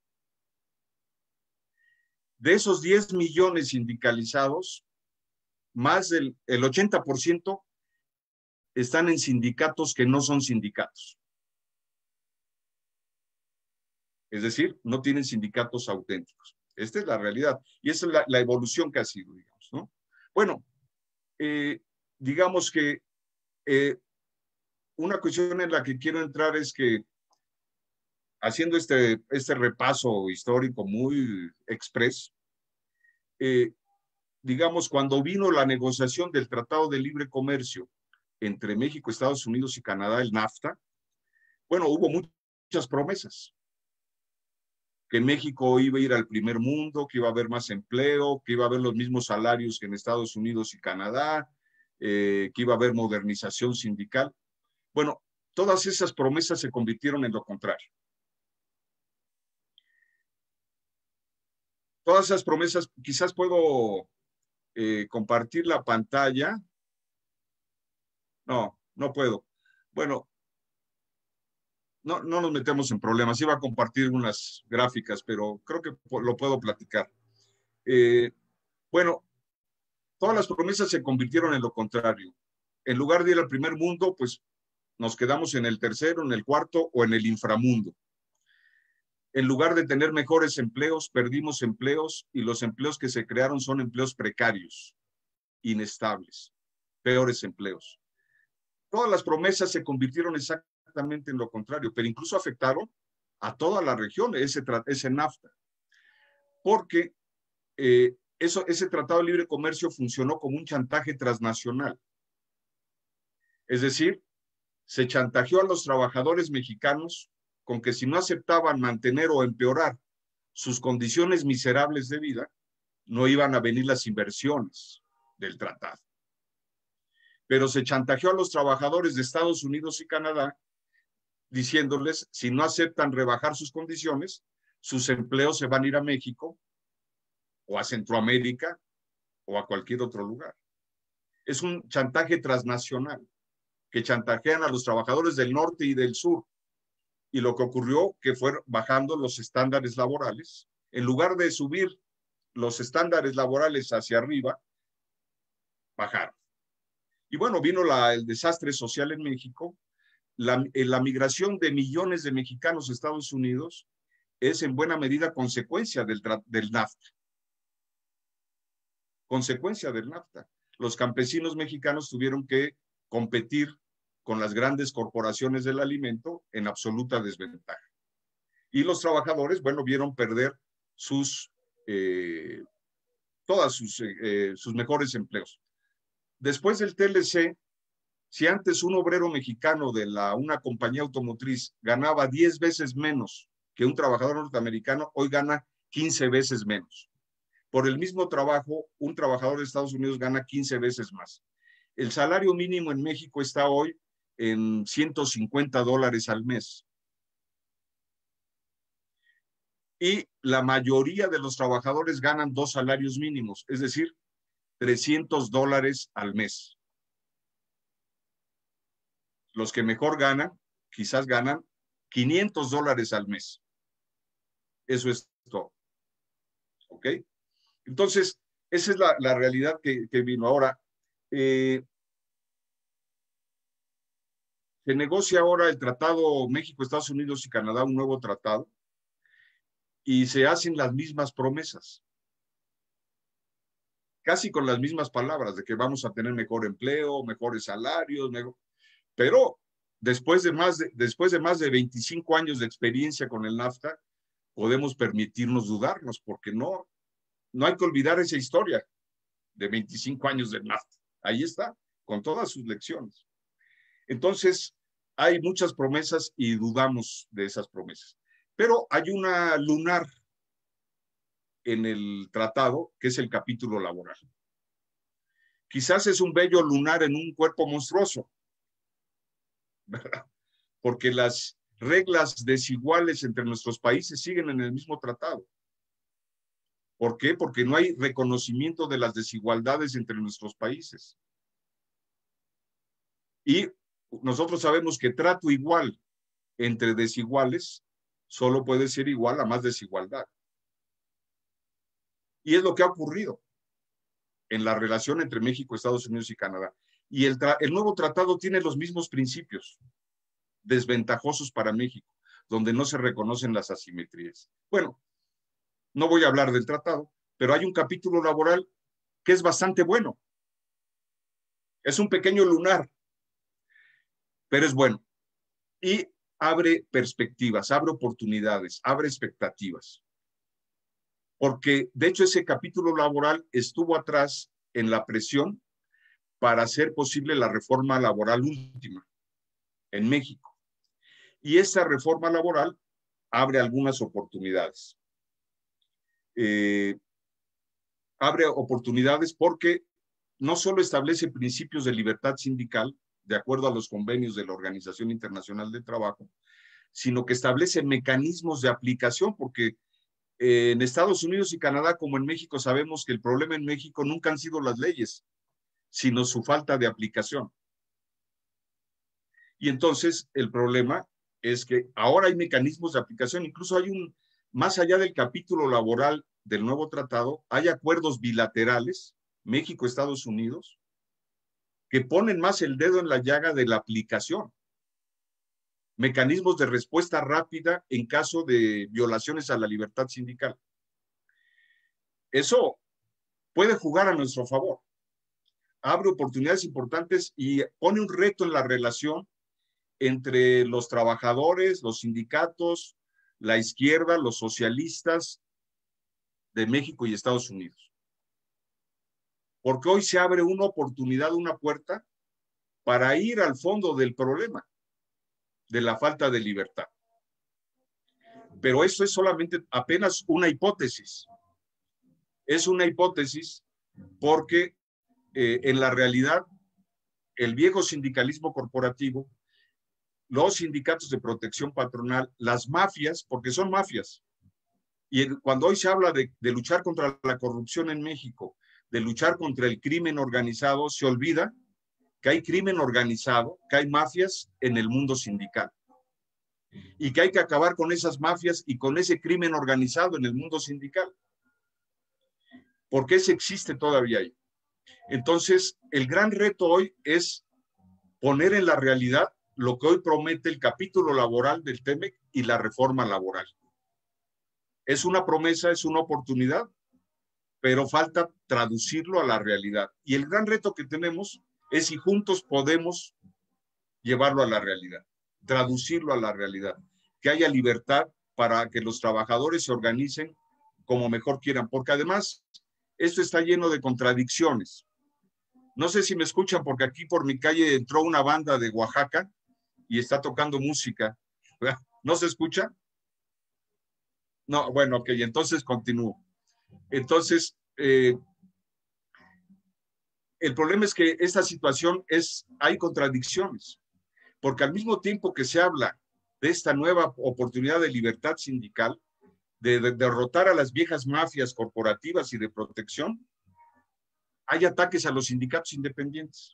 De esos 10 millones sindicalizados, más del 80% están en sindicatos que no son sindicatos. Es decir, no tienen sindicatos auténticos. Esta es la realidad. Y esa es la evolución que ha sido, digamos, ¿no? Bueno, digamos que una cuestión en la que quiero entrar es que, haciendo este repaso histórico muy express, digamos, cuando vino la negociación del Tratado de Libre Comercio entre México, Estados Unidos y Canadá, el NAFTA, bueno, hubo muchas promesas. Que México iba a ir al primer mundo, que iba a haber más empleo, que iba a haber los mismos salarios que en Estados Unidos y Canadá, que iba a haber modernización sindical. Bueno, todas esas promesas se convirtieron en lo contrario. Todas esas promesas, quizás puedo compartir la pantalla. No puedo. Bueno, no nos metemos en problemas. Iba a compartir unas gráficas, pero creo que lo puedo platicar. Bueno, todas las promesas se convirtieron en lo contrario. En lugar de ir al primer mundo, pues nos quedamos en el tercero, en el cuarto o en el inframundo. En lugar de tener mejores empleos, perdimos empleos y los empleos que se crearon son empleos precarios, inestables, peores empleos. Todas las promesas se convirtieron exactamente en lo contrario, pero incluso afectaron a toda la región, ese NAFTA, porque ese Tratado de Libre Comercio funcionó como un chantaje transnacional. Es decir, se chantajeó a los trabajadores mexicanos con que si no aceptaban mantener o empeorar sus condiciones miserables de vida, no iban a venir las inversiones del tratado. Pero se chantajeó a los trabajadores de Estados Unidos y Canadá, diciéndoles, si no aceptan rebajar sus condiciones, sus empleos se van a ir a México, o a Centroamérica, o a cualquier otro lugar. Es un chantaje transnacional, que chantajean a los trabajadores del norte y del sur. Y lo que ocurrió que fue bajando los estándares laborales. En lugar de subir los estándares laborales hacia arriba, bajaron. Y bueno, vino el desastre social en México. La migración de millones de mexicanos a Estados Unidos es en buena medida consecuencia del NAFTA. Consecuencia del NAFTA. Los campesinos mexicanos tuvieron que competir con las grandes corporaciones del alimento en absoluta desventaja. Y los trabajadores, bueno, vieron perder todas sus mejores empleos. Después del TLC, si antes un obrero mexicano de una compañía automotriz ganaba 10 veces menos que un trabajador norteamericano, hoy gana 15 veces menos. Por el mismo trabajo, un trabajador de Estados Unidos gana 15 veces más. El salario mínimo en México está hoy en $150 al mes. Y la mayoría de los trabajadores ganan 2 salarios mínimos, es decir, $300 al mes. Los que mejor ganan, quizás ganan $500 al mes. Eso es todo. ¿Ok? Entonces, esa es la realidad que vino. Ahora, se negocia ahora el tratado México, Estados Unidos y Canadá, un nuevo tratado, y se hacen las mismas promesas, casi con las mismas palabras, de que vamos a tener mejor empleo, mejores salarios, pero después de más de 25 años de experiencia con el NAFTA, podemos permitirnos dudarnos, porque no hay que olvidar esa historia de 25 años del NAFTA. Ahí está, con todas sus lecciones. Entonces, hay muchas promesas y dudamos de esas promesas. Pero hay una lunar en el tratado, que es el capítulo laboral. Quizás es un bello lunar en un cuerpo monstruoso, ¿verdad? Porque las reglas desiguales entre nuestros países siguen en el mismo tratado. ¿Por qué? Porque no hay reconocimiento de las desigualdades entre nuestros países. Y nosotros sabemos que trato igual entre desiguales solo puede ser igual a más desigualdad. Y es lo que ha ocurrido en la relación entre México, Estados Unidos y Canadá. Y el nuevo tratado tiene los mismos principios desventajosos para México, donde no se reconocen las asimetrías. Bueno, no voy a hablar del tratado, pero hay un capítulo laboral que es bastante bueno. Es un pequeño lunar, pero es bueno. Y abre perspectivas, abre oportunidades, abre expectativas. Porque, de hecho, ese capítulo laboral estuvo atrás en la presión para hacer posible la reforma laboral última en México. Y esa reforma laboral abre algunas oportunidades. Abre oportunidades porque no solo establece principios de libertad sindical, de acuerdo a los convenios de la Organización Internacional del Trabajo, sino que establece mecanismos de aplicación, porque en Estados Unidos y Canadá, como en México, sabemos que el problema en México nunca han sido las leyes, sino su falta de aplicación. Y entonces el problema es que ahora hay mecanismos de aplicación, incluso hay más allá del capítulo laboral del nuevo tratado, hay acuerdos bilaterales, México, Estados Unidos, que ponen más el dedo en la llaga de la aplicación. Mecanismos de respuesta rápida en caso de violaciones a la libertad sindical. Eso puede jugar a nuestro favor. Abre oportunidades importantes y pone un reto en la relación entre los trabajadores, los sindicatos, la izquierda, los socialistas de México y Estados Unidos. Porque hoy se abre una oportunidad, una puerta para ir al fondo del problema de la falta de libertad. Pero eso es solamente apenas una hipótesis. Es una hipótesis porque en la realidad el viejo sindicalismo corporativo, los sindicatos de protección patronal, las mafias, porque son mafias, y cuando hoy se habla de luchar contra la corrupción en México, de luchar contra el crimen organizado, se olvida que hay crimen organizado, que hay mafias en el mundo sindical y que hay que acabar con esas mafias y con ese crimen organizado en el mundo sindical, porque ese existe todavía ahí. Entonces, el gran reto hoy es poner en la realidad lo que hoy promete el capítulo laboral del TEMEC y la reforma laboral. Es una promesa, es una oportunidad, pero falta traducirlo a la realidad. Y el gran reto que tenemos es si juntos podemos llevarlo a la realidad, traducirlo a la realidad, que haya libertad para que los trabajadores se organicen como mejor quieran, porque además esto está lleno de contradicciones. No sé si me escuchan, porque aquí por mi calle entró una banda de Oaxaca y está tocando música. ¿No se escucha? No, bueno, ok, entonces continúo. Entonces, el problema es que esta situación hay contradicciones, porque al mismo tiempo que se habla de esta nueva oportunidad de libertad sindical, de derrotar a las viejas mafias corporativas y de protección, hay ataques a los sindicatos independientes.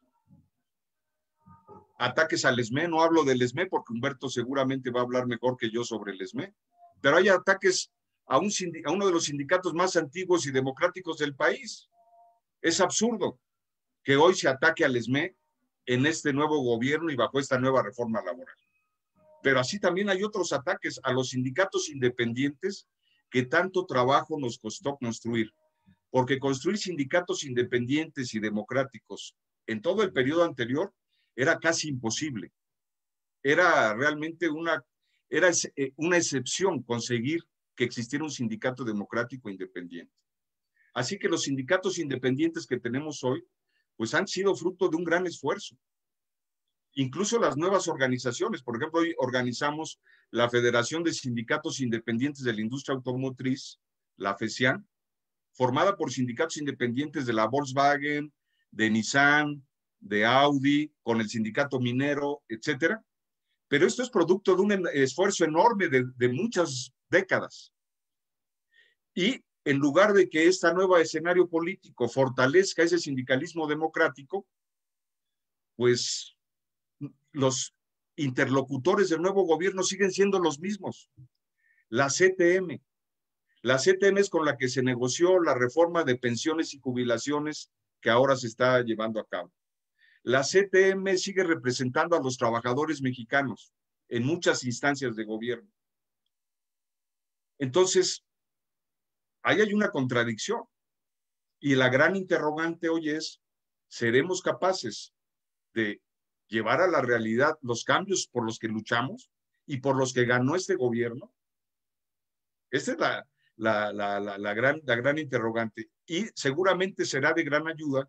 Ataques al ESME, no hablo del ESME porque Humberto seguramente va a hablar mejor que yo sobre el ESME, pero hay ataques a uno de los sindicatos más antiguos y democráticos del país. Es absurdo que hoy se ataque al ESME en este nuevo gobierno y bajo esta nueva reforma laboral. Pero así también hay otros ataques a los sindicatos independientes que tanto trabajo nos costó construir, porque construir sindicatos independientes y democráticos en todo el periodo anterior era casi imposible. Era realmente una excepción conseguir que existiera un sindicato democrático independiente. Así que los sindicatos independientes que tenemos hoy, pues han sido fruto de un gran esfuerzo. Incluso las nuevas organizaciones, por ejemplo, hoy organizamos la Federación de Sindicatos Independientes de la Industria Automotriz, la FESIAN, formada por sindicatos independientes de la Volkswagen, de Nissan, de Audi, con el sindicato minero, etcétera. Pero esto es producto de un esfuerzo enorme de muchas décadas. Y en lugar de que este nuevo escenario político fortalezca ese sindicalismo democrático, pues los interlocutores del nuevo gobierno siguen siendo los mismos. La CTM. La CTM es con la que se negoció la reforma de pensiones y jubilaciones que ahora se está llevando a cabo. La CTM sigue representando a los trabajadores mexicanos en muchas instancias de gobierno. Entonces, ahí hay una contradicción. Y la gran interrogante hoy es, ¿seremos capaces de llevar a la realidad los cambios por los que luchamos y por los que ganó este gobierno? Esta es la gran interrogante. Y seguramente será de gran ayuda,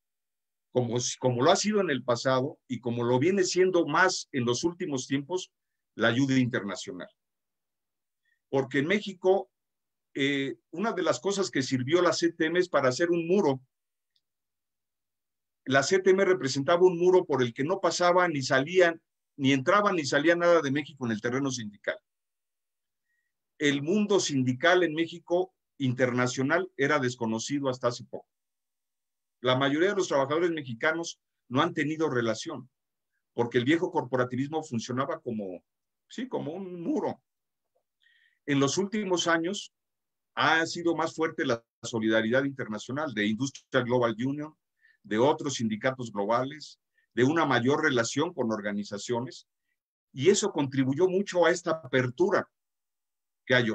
como lo ha sido en el pasado y como lo viene siendo más en los últimos tiempos, la ayuda internacional. Porque en México, una de las cosas que sirvió la CTM es para hacer un muro. La CTM representaba un muro por el que no pasaba ni salían, ni entraba ni salía nada de México en el terreno sindical. El mundo sindical en México internacional era desconocido hasta hace poco. La mayoría de los trabajadores mexicanos no han tenido relación, porque el viejo corporativismo funcionaba como sí, como un muro. En los últimos años ha sido más fuerte la solidaridad internacional de Industrial Global Union, de otros sindicatos globales, de una mayor relación con organizaciones, y eso contribuyó mucho a esta apertura que hay hoy.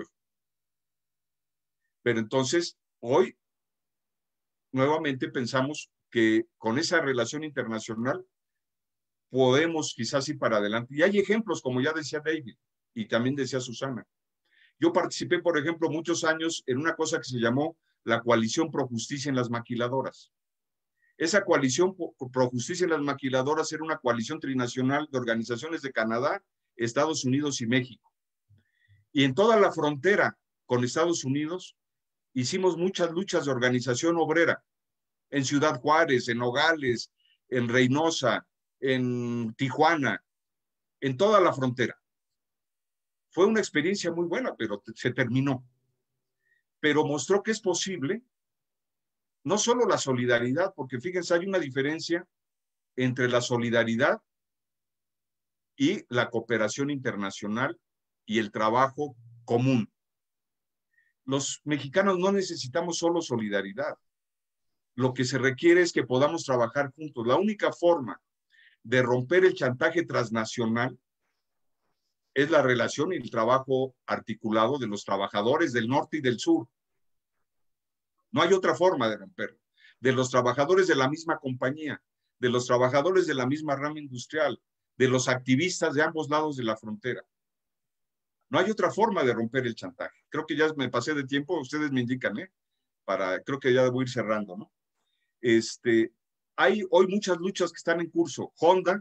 Pero entonces, hoy, nuevamente pensamos que con esa relación internacional podemos quizás ir para adelante. Y hay ejemplos, como ya decía David, y también decía Susana. Yo participé, por ejemplo, muchos años en una cosa que se llamó la Coalición Pro Justicia en las Maquiladoras. Esa coalición Pro Justicia en las Maquiladoras era una coalición trinacional de organizaciones de Canadá, Estados Unidos y México. Y en toda la frontera con Estados Unidos hicimos muchas luchas de organización obrera, en Ciudad Juárez, en Nogales, en Reynosa, en Tijuana, en toda la frontera. Fue una experiencia muy buena, pero se terminó. Pero mostró que es posible no solo la solidaridad, porque fíjense, hay una diferencia entre la solidaridad y la cooperación internacional y el trabajo común. Los mexicanos no necesitamos solo solidaridad. Lo que se requiere es que podamos trabajar juntos. La única forma de romper el chantaje transnacional es la relación y el trabajo articulado de los trabajadores del norte y del sur. No hay otra forma de romperlo. De los trabajadores de la misma compañía, de los trabajadores de la misma rama industrial, de los activistas de ambos lados de la frontera. No hay otra forma de romper el chantaje. Creo que ya me pasé de tiempo, ustedes me indican, creo que ya debo ir cerrando, ¿no? Hay hoy muchas luchas que están en curso. Honda,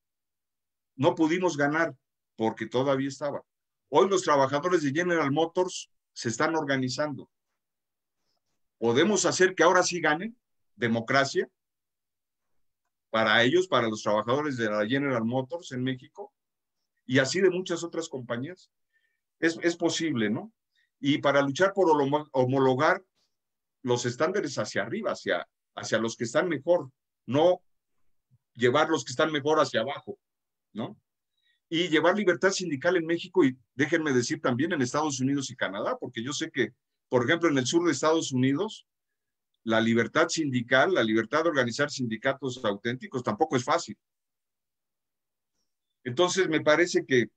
no pudimos ganar porque todavía estaba. Hoy los trabajadores de General Motors se están organizando. ¿Podemos hacer que ahora sí ganen? Democracia. Para ellos, para los trabajadores de la General Motors en México, y así de muchas otras compañías. Es posible, ¿no? Y para luchar por homologar los estándares hacia arriba, hacia los que están mejor, no llevar los que están mejor hacia abajo, ¿no? Y llevar libertad sindical en México y déjenme decir también en Estados Unidos y Canadá, porque yo sé que, por ejemplo, en el sur de Estados Unidos, la libertad sindical, la libertad de organizar sindicatos auténticos tampoco es fácil. Entonces, me parece que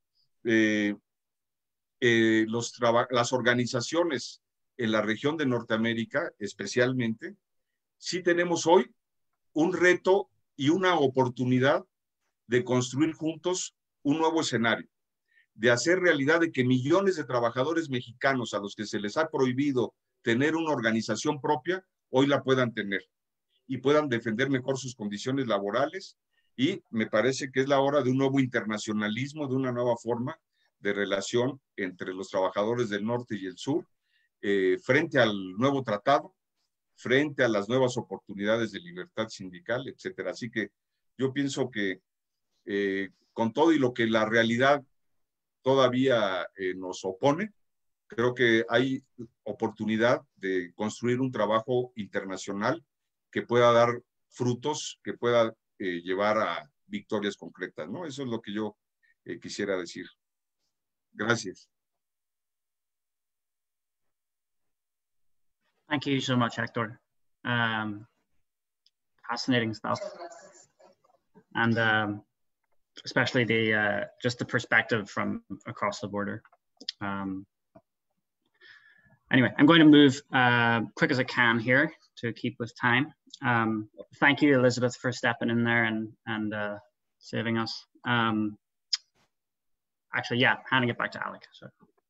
las organizaciones en la región de Norteamérica, especialmente, sí tenemos hoy un reto y una oportunidad de construir juntos un nuevo escenario, de hacer realidad de que millones de trabajadores mexicanos a los que se les ha prohibido tener una organización propia, hoy la puedan tener y puedan defender mejor sus condiciones laborales. Y me parece que es la hora de un nuevo internacionalismo, de una nueva forma de relación entre los trabajadores del norte y el sur, frente al nuevo tratado, frente a las nuevas oportunidades de libertad sindical, etcétera. Así que yo pienso que con todo y lo que la realidad todavía nos opone, creo que hay oportunidad de construir un trabajo internacional que pueda dar frutos, que pueda llevar a victorias concretas, ¿no? Eso es lo que yo quisiera decir. Gracias. Thank you so much, Hector. Fascinating stuff. And especially just the perspective from across the border. Anyway, I'm going to move quick as I can here to keep with time. Thank you, Elizabeth, for stepping in there and saving us. Actually, yeah, handing it back to Alec. So.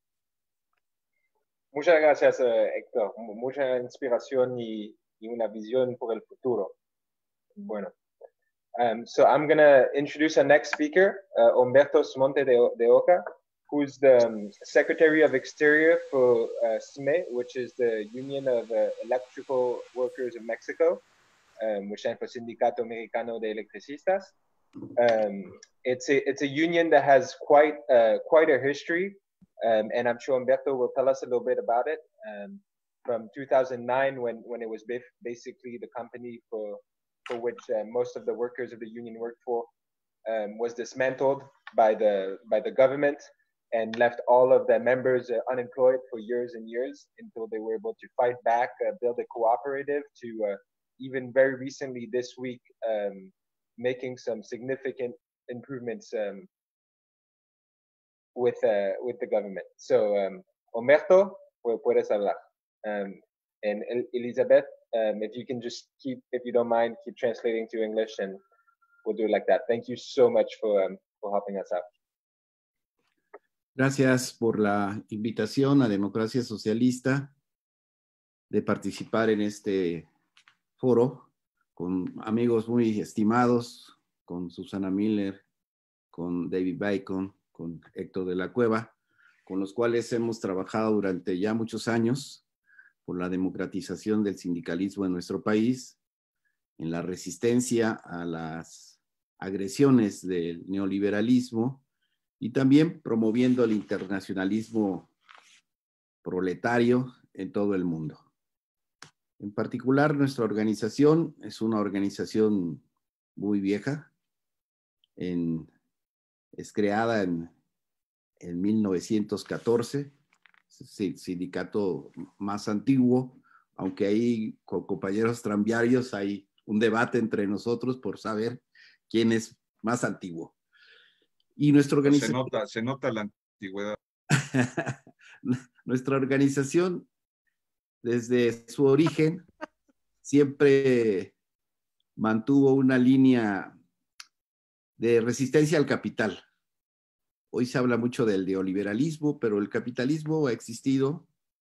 Muchas gracias, Héctor. Mucha inspiración y una visión por el futuro. Bueno. So I'm going to introduce our next speaker, Humberto Monte de Oca, who's the Secretary of Exterior for SME, which is the Union of Electrical Workers of Mexico, which stands for Sindicato Mexicano de Electricistas. It's a union that has quite a history, and I'm sure Humberto will tell us a little bit about it. From 2009, when it was basically the company for which most of the workers of the union worked for, was dismantled by the government. and left all of the members unemployed for years and years until they were able to fight back, build a cooperative to even very recently this week, making some significant improvements with the government. So, Humberto, puedes hablar. And Elizabeth, if you can just if you don't mind, keep translating to English, and we'll do it like that. Thank you so much for helping us out. Gracias por la invitación a Democracia Socialista de participar en este foro con amigos muy estimados, con Susana Miller, con David Bacon, con Héctor de la Cueva, con los cuales hemos trabajado durante ya muchos años por la democratización del sindicalismo en nuestro país, en la resistencia a las agresiones del neoliberalismo y también promoviendo el internacionalismo proletario en todo el mundo. En particular, nuestra organización es una organización muy vieja, es creada en 1914, es el sindicato más antiguo, aunque ahí con compañeros tranviarios hay un debate entre nosotros por saber quién es más antiguo. Y nuestra organización... Se nota la antigüedad. Nuestra organización, desde su origen, siempre mantuvo una línea de resistencia al capital. Hoy se habla mucho del neoliberalismo, pero el capitalismo ha existido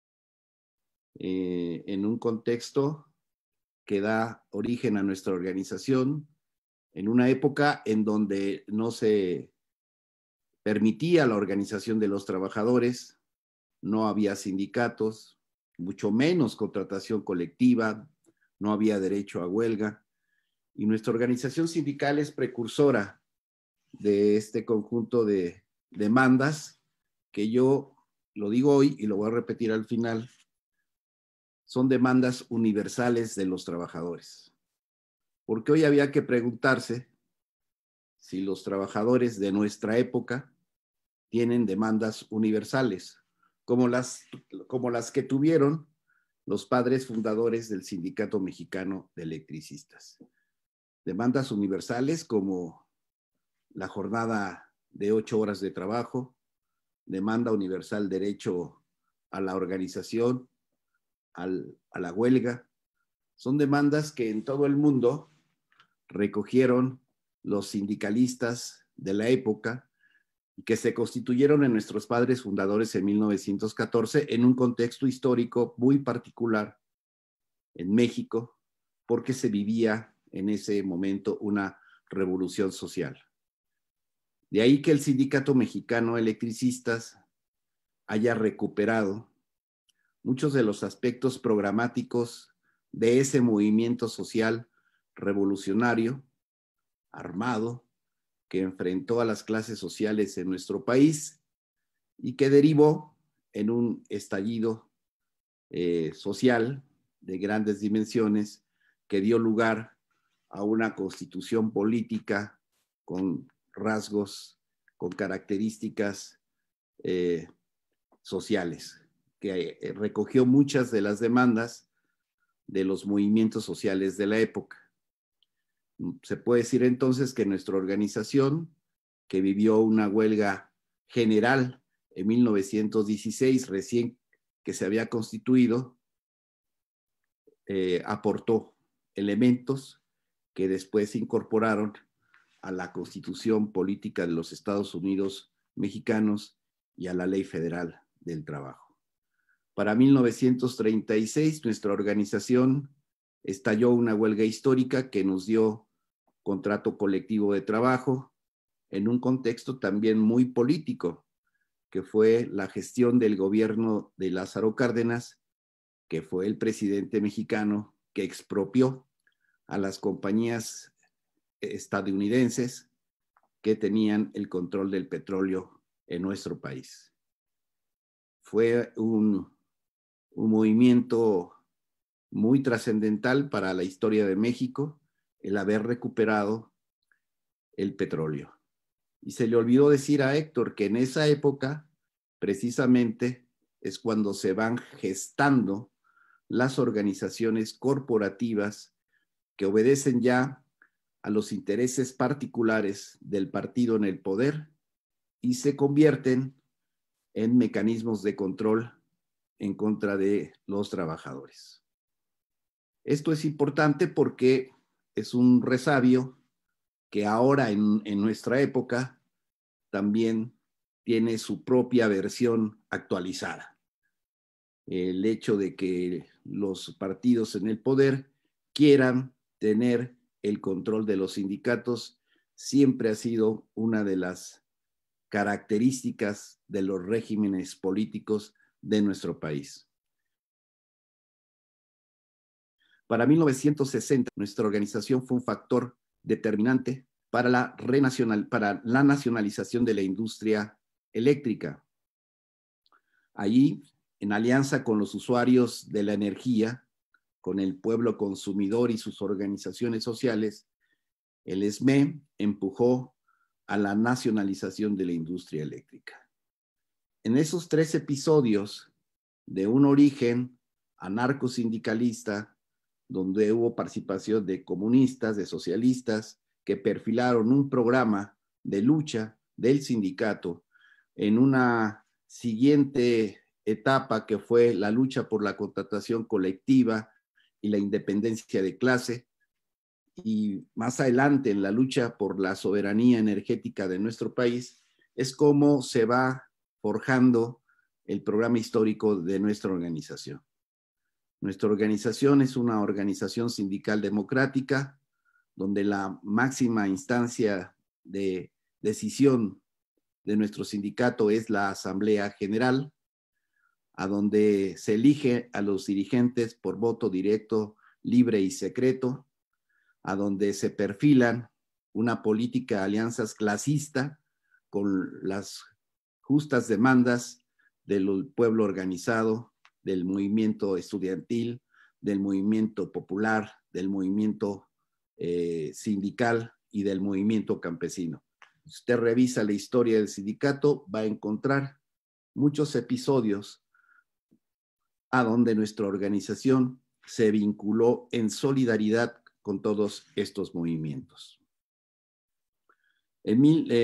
en un contexto que da origen a nuestra organización, en una época en donde no se permitía la organización de los trabajadores, no había sindicatos, mucho menos contratación colectiva, no había derecho a huelga, y nuestra organización sindical es precursora de este conjunto de demandas que yo lo digo hoy y lo voy a repetir al final, son demandas universales de los trabajadores. Porque hoy había que preguntarse si los trabajadores de nuestra época tienen demandas universales, como las que tuvieron los padres fundadores del Sindicato Mexicano de Electricistas. Demandas universales como la jornada de 8 horas de trabajo, demanda universal derecho a la organización, a la huelga. Son demandas que en todo el mundo recogieron los sindicalistas de la época y que se constituyeron en nuestros padres fundadores en 1914 en un contexto histórico muy particular en México, porque se vivía en ese momento una revolución social. De ahí que el Sindicato Mexicano de Electricistas haya recuperado muchos de los aspectos programáticos de ese movimiento social revolucionario, armado, que enfrentó a las clases sociales en nuestro país y que derivó en un estallido social de grandes dimensiones que dio lugar a una constitución política con rasgos, con características sociales, que recogió muchas de las demandas de los movimientos sociales de la época. Se puede decir entonces que nuestra organización, que vivió una huelga general en 1916, recién que se había constituido, aportó elementos que después se incorporaron a la Constitución Política de los Estados Unidos Mexicanos y a la Ley Federal del Trabajo. Para 1936, nuestra organización estalló una huelga histórica que nos dio contrato colectivo de trabajo en un contexto también muy político, que fue la gestión del gobierno de Lázaro Cárdenas, que fue el presidente mexicano que expropió a las compañías estadounidenses que tenían el control del petróleo en nuestro país. Fue un movimiento muy trascendental para la historia de México, el haber recuperado el petróleo. Y se le olvidó decir a Héctor que en esa época precisamente es cuando se van gestando las organizaciones corporativas que obedecen ya a los intereses particulares del partido en el poder y se convierten en mecanismos de control en contra de los trabajadores. Esto es importante porque es un resabio que ahora en nuestra época también tiene su propia versión actualizada. El hecho de que los partidos en el poder quieran tener el control de los sindicatos siempre ha sido una de las características de los regímenes políticos de nuestro país. Para 1960, nuestra organización fue un factor determinante para la nacionalización de la industria eléctrica. Allí, en alianza con los usuarios de la energía, con el pueblo consumidor y sus organizaciones sociales, el SME empujó a la nacionalización de la industria eléctrica. En esos 3 episodios de un origen anarcosindicalista, donde hubo participación de comunistas, de socialistas, que perfilaron un programa de lucha del sindicato en una siguiente etapa que fue la lucha por la contratación colectiva y la independencia de clase, y más adelante en la lucha por la soberanía energética de nuestro país, es como se va forjando el programa histórico de nuestra organización. Nuestra organización es una organización sindical democrática, donde la máxima instancia de decisión de nuestro sindicato es la Asamblea General, a donde se elige a los dirigentes por voto directo, libre y secreto, a donde se perfilan una política de alianzas clasista con las justas demandas del pueblo organizado, del movimiento estudiantil, del movimiento popular, del movimiento sindical y del movimiento campesino. Si usted revisa la historia del sindicato, va a encontrar muchos episodios a donde nuestra organización se vinculó en solidaridad con todos estos movimientos. En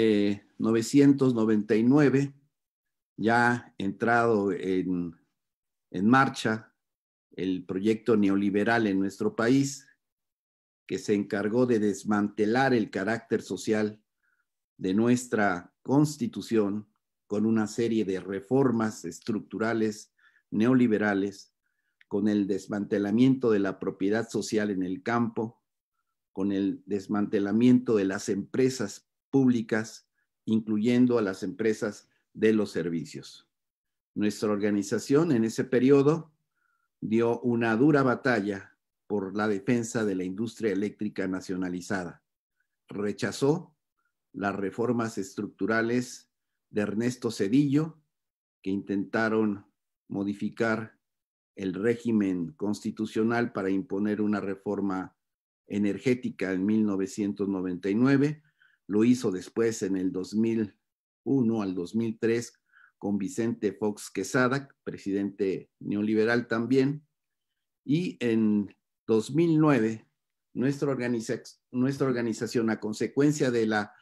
1999, ya entrado en marcha el proyecto neoliberal en nuestro país, que se encargó de desmantelar el carácter social de nuestra Constitución con una serie de reformas estructurales neoliberales, con el desmantelamiento de la propiedad social en el campo, con el desmantelamiento de las empresas públicas, incluyendo a las empresas de los servicios. Nuestra organización en ese periodo dio una dura batalla por la defensa de la industria eléctrica nacionalizada. Rechazó las reformas estructurales de Ernesto Zedillo, que intentaron modificar el régimen constitucional para imponer una reforma energética en 1999. Lo hizo después en el 2001 al 2003 con Vicente Fox Quesada, presidente neoliberal también. Y en 2009, nuestra organización, a consecuencia de la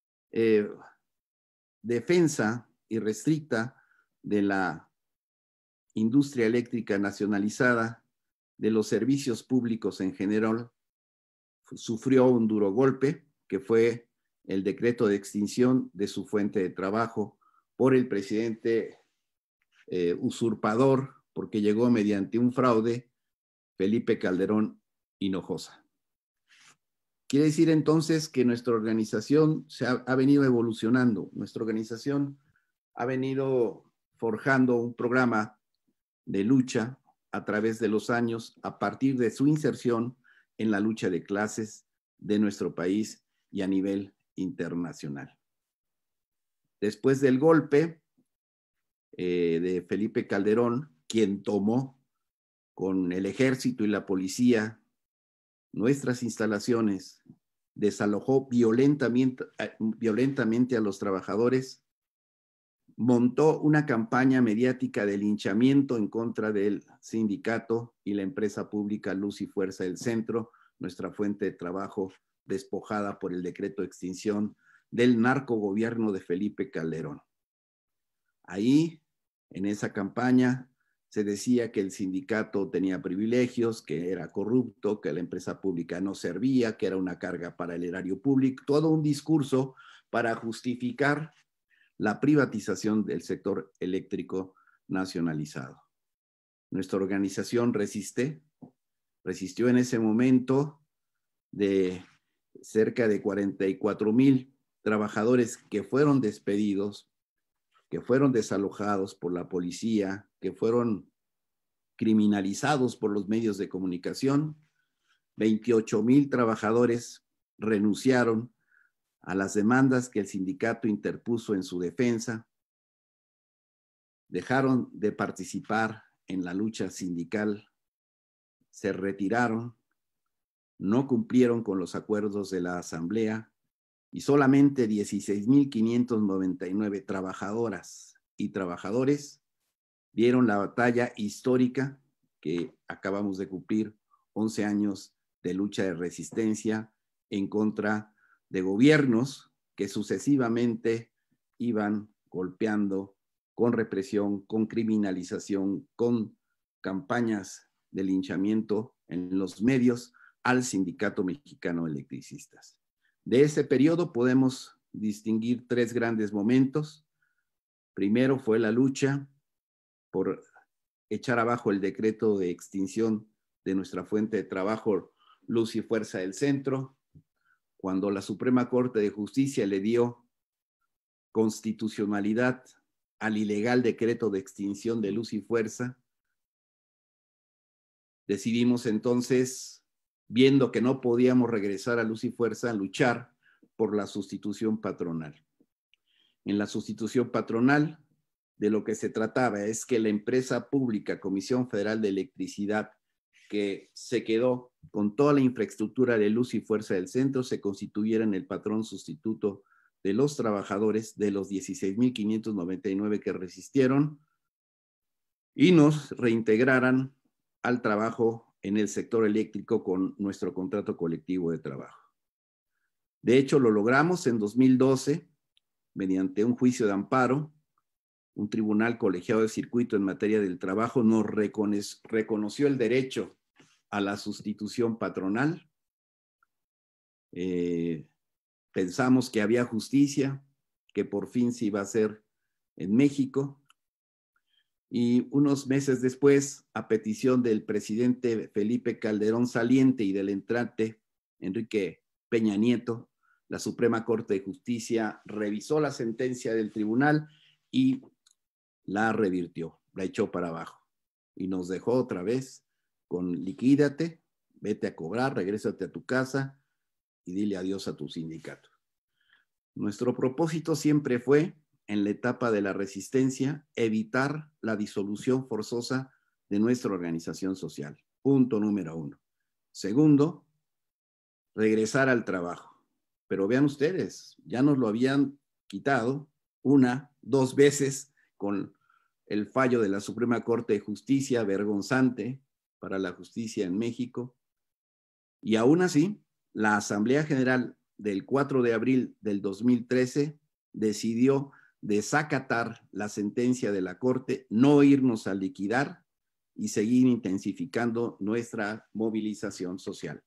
defensa irrestricta de la industria eléctrica nacionalizada, de los servicios públicos en general, sufrió un duro golpe, que fue el decreto de extinción de su fuente de trabajo por el presidente usurpador, porque llegó mediante un fraude, Felipe Calderón Hinojosa. Quiere decir entonces que nuestra organización ha venido evolucionando. Nuestra organización ha venido forjando un programa de lucha a través de los años a partir de su inserción en la lucha de clases de nuestro país y a nivel internacional. Después del golpe de Felipe Calderón, quien tomó con el ejército y la policía nuestras instalaciones, desalojó violentamente a los trabajadores, montó una campaña mediática de linchamiento en contra del sindicato y la empresa pública Luz y Fuerza del Centro, nuestra fuente de trabajo despojada por el decreto de extinción del narcogobierno de Felipe Calderón. Ahí, en esa campaña, se decía que el sindicato tenía privilegios, que era corrupto, que la empresa pública no servía, que era una carga para el erario público, todo un discurso para justificar la privatización del sector eléctrico nacionalizado. Nuestra organización resistió en ese momento de cerca de 44,000 trabajadores que fueron despedidos, que fueron desalojados por la policía, que fueron criminalizados por los medios de comunicación. 28,000 trabajadores renunciaron a las demandas que el sindicato interpuso en su defensa, dejaron de participar en la lucha sindical, se retiraron, no cumplieron con los acuerdos de la asamblea y solamente 16,599 trabajadoras y trabajadores dieron la batalla histórica que acabamos de cumplir, 11 años de lucha de resistencia en contra de gobiernos que sucesivamente iban golpeando con represión, con criminalización, con campañas de linchamiento en los medios al Sindicato Mexicano de Electricistas. De ese periodo podemos distinguir 3 grandes momentos. Primero fue la lucha por echar abajo el decreto de extinción de nuestra fuente de trabajo, Luz y Fuerza del Centro, cuando la Suprema Corte de Justicia le dio constitucionalidad al ilegal decreto de extinción de Luz y Fuerza. Decidimos entonces, viendo que no podíamos regresar a Luz y Fuerza, luchar por la sustitución patronal. En la sustitución patronal, de lo que se trataba es que la empresa pública Comisión Federal de Electricidad, que se quedó con toda la infraestructura de Luz y Fuerza del Centro, se constituyera en el patrón sustituto de los trabajadores, de los 16,599 que resistieron, y nos reintegraran al trabajo en el sector eléctrico con nuestro contrato colectivo de trabajo. De hecho, lo logramos en 2012 mediante un juicio de amparo. Un tribunal colegiado de circuito en materia del trabajo nos reconoció el derecho a la sustitución patronal. Pensamos que había justicia, que por fin se iba a hacer en México. Y unos meses después, a petición del presidente Felipe Calderón saliente y del entrante Enrique Peña Nieto, la Suprema Corte de Justicia revisó la sentencia del tribunal y la revirtió, la echó para abajo y nos dejó otra vez con liquídate, vete a cobrar, regrésate a tu casa y dile adiós a tu sindicato. Nuestro propósito siempre fue, en la etapa de la resistencia, evitar la disolución forzosa de nuestra organización social. Punto número 1. Segundo, regresar al trabajo. Pero vean ustedes, ya nos lo habían quitado 1, 2 veces con el fallo de la Suprema Corte de Justicia, vergonzante para la justicia en México. Y aún así, la Asamblea General del 4 de abril del 2013 decidió desacatar la sentencia de la Corte, no irnos a liquidar y seguir intensificando nuestra movilización social.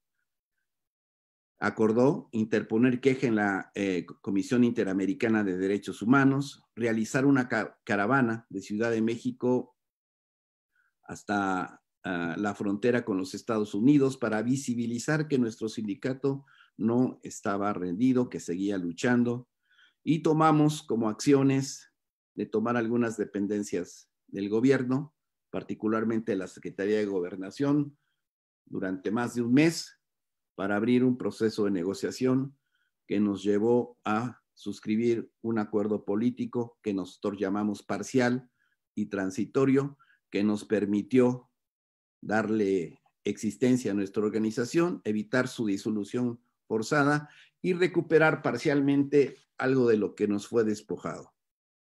Acordó interponer queja en la Comisión Interamericana de Derechos Humanos, realizar una caravana de Ciudad de México hasta la frontera con los Estados Unidos para visibilizar que nuestro sindicato no estaba rendido, que seguía luchando, y tomamos como acciones de tomar algunas dependencias del gobierno, particularmente la Secretaría de Gobernación, durante más de un mes, para abrir un proceso de negociación que nos llevó a suscribir un acuerdo político que nosotros llamamos parcial y transitorio, que nos permitió darle existencia a nuestra organización, evitar su disolución forzada y recuperar parcialmente algo de lo que nos fue despojado.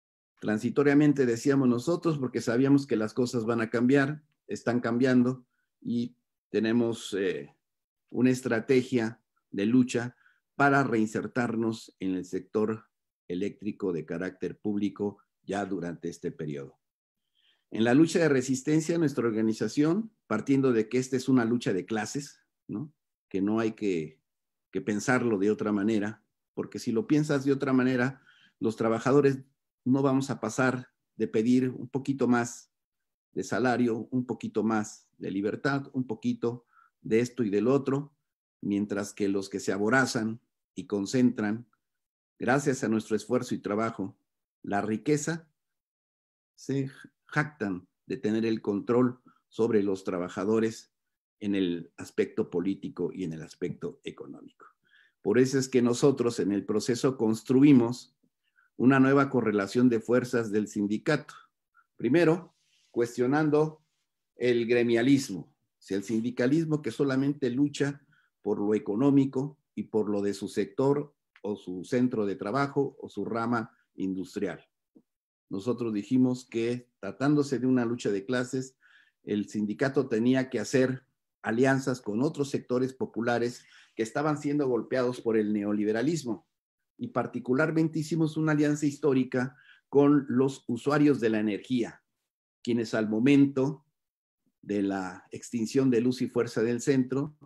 Transitoriamente decíamos nosotros, porque sabíamos que las cosas van a cambiar, están cambiando, y tenemos una estrategia de lucha para reinsertarnos en el sector eléctrico de carácter público ya durante este periodo. En la lucha de resistencia, nuestra organización, partiendo de que esta es una lucha de clases, ¿no? Que no hay que pensarlo de otra manera, porque si lo piensas de otra manera, los trabajadores no vamos a pasar de pedir un poquito más de salario, un poquito más de libertad, un poquito de esto y del otro, mientras que los que se aborazan y concentran, gracias a nuestro esfuerzo y trabajo, la riqueza, se jactan de tener el control sobre los trabajadores en el aspecto político y en el aspecto económico. Por eso es que nosotros en el proceso construimos una nueva correlación de fuerzas del sindicato. Primero, cuestionando el gremialismo, si el sindicalismo que solamente lucha por lo económico y por lo de su sector o su centro de trabajo o su rama industrial. Nosotros dijimos que, tratándose de una lucha de clases, el sindicato tenía que hacer alianzas con otros sectores populares que estaban siendo golpeados por el neoliberalismo, y particularmente hicimos una alianza histórica con los usuarios de la energía, quienes al momento de la extinción de Luz y Fuerza del Centro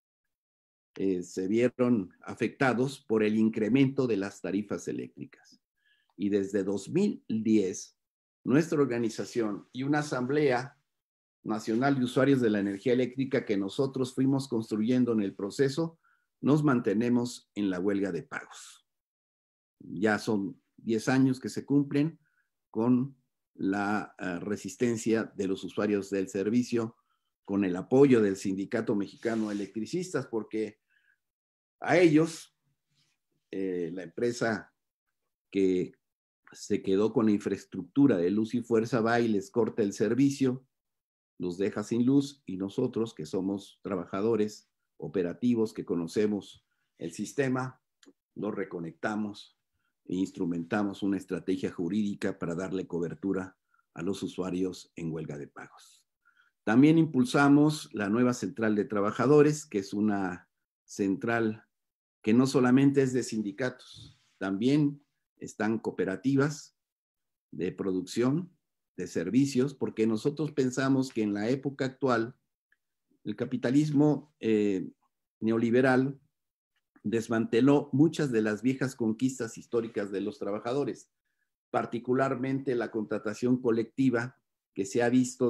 se vieron afectados por el incremento de las tarifas eléctricas. Y desde 2010, nuestra organización y una asamblea nacional de usuarios de la energía eléctrica que nosotros fuimos construyendo en el proceso, nos mantenemos en la huelga de pagos. Ya son 10 años que se cumplen con la resistencia de los usuarios del servicio, con el apoyo del Sindicato Mexicano de Electricistas, porque a ellos, la empresa que se quedó con la infraestructura de Luz y Fuerza va y les corta el servicio, los deja sin luz, y nosotros, que somos trabajadores operativos, que conocemos el sistema, los reconectamos e instrumentamos una estrategia jurídica para darle cobertura a los usuarios en huelga de pagos. También impulsamos la nueva central de trabajadores, que es una central que no solamente es de sindicatos, también están cooperativas de producción, de servicios, porque nosotros pensamos que en la época actual el capitalismo neoliberal desmanteló muchas de las viejas conquistas históricas de los trabajadores, particularmente la contratación colectiva, que se ha visto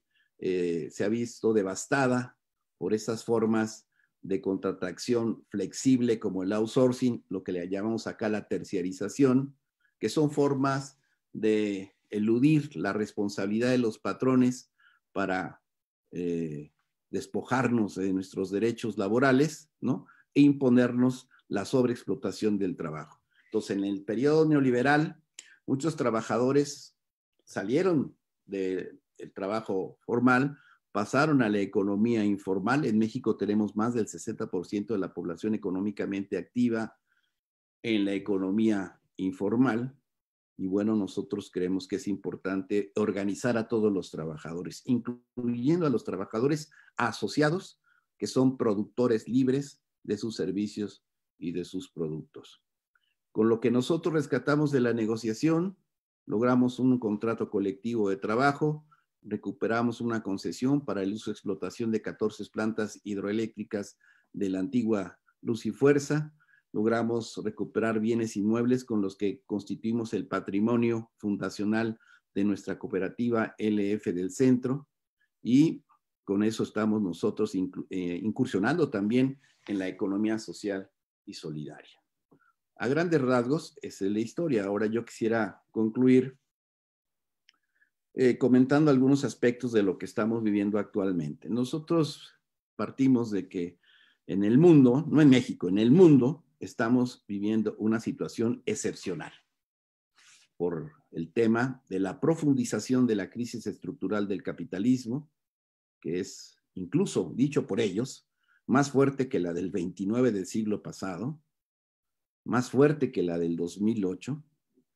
devastada por esas formas de contratación flexible como el outsourcing, lo que le llamamos acá la terciarización, que son formas de eludir la responsabilidad de los patrones para despojarnos de nuestros derechos laborales, ¿no? E imponernos la sobreexplotación del trabajo. Entonces, en el periodo neoliberal, muchos trabajadores salieron del trabajo formal, pasaron a la economía informal. En México tenemos más del 60% de la población económicamente activa en la economía informal. Y bueno, nosotros creemos que es importante organizar a todos los trabajadores, incluyendo a los trabajadores asociados, que son productores libres de sus servicios y de sus productos. Con lo que nosotros rescatamos de la negociación, logramos un contrato colectivo de trabajo, recuperamos una concesión para el uso y explotación de 14 plantas hidroeléctricas de la antigua Luz y Fuerza, logramos recuperar bienes inmuebles con los que constituimos el patrimonio fundacional de nuestra cooperativa LF del Centro, y con eso estamos nosotros incursionando también en la economía social y solidaria. A grandes rasgos, esa es la historia. Ahora yo quisiera concluir comentando algunos aspectos de lo que estamos viviendo actualmente. Nosotros partimos de que en el mundo, no en México, en el mundo, estamos viviendo una situación excepcional por el tema de la profundización de la crisis estructural del capitalismo, que es, incluso dicho por ellos, más fuerte que la del 29 del siglo pasado, más fuerte que la del 2008,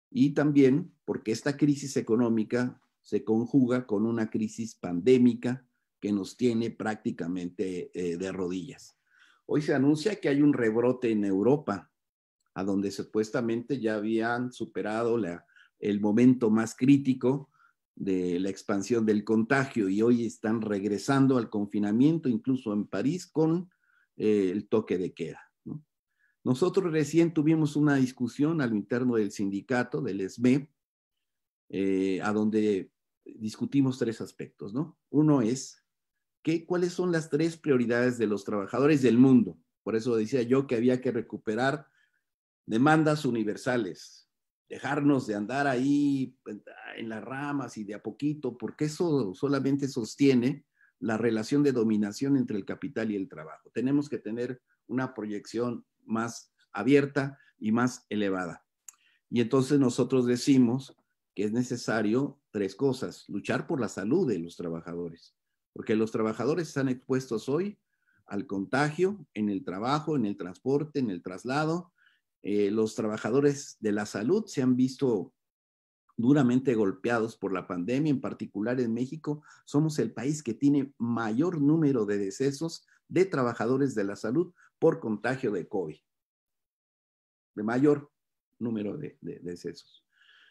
y también porque esta crisis económica se conjuga con una crisis pandémica que nos tiene prácticamente de rodillas. Hoy se anuncia que hay un rebrote en Europa, a donde supuestamente ya habían superado el momento más crítico de la expansión del contagio y hoy están regresando al confinamiento, incluso en París, con el toque de queda, ¿no? Nosotros recién tuvimos una discusión al interno del sindicato, del SME, a donde discutimos 3 aspectos, ¿no? Uno es cuáles son las 3 prioridades de los trabajadores del mundo. Por eso decía yo que había que recuperar demandas universales, dejarnos de andar ahí en las ramas y de a poquito, porque eso solamente sostiene la relación de dominación entre el capital y el trabajo. Tenemos que tener una proyección más abierta y más elevada. Y entonces nosotros decimos que es necesario 3 cosas: luchar por la salud de los trabajadores, porque los trabajadores están expuestos hoy al contagio en el trabajo, en el transporte, en el traslado. Los trabajadores de la salud se han visto duramente golpeados por la pandemia, en particular en México. Somos el país que tiene mayor número de decesos de trabajadores de la salud por contagio de COVID, de mayor número de decesos.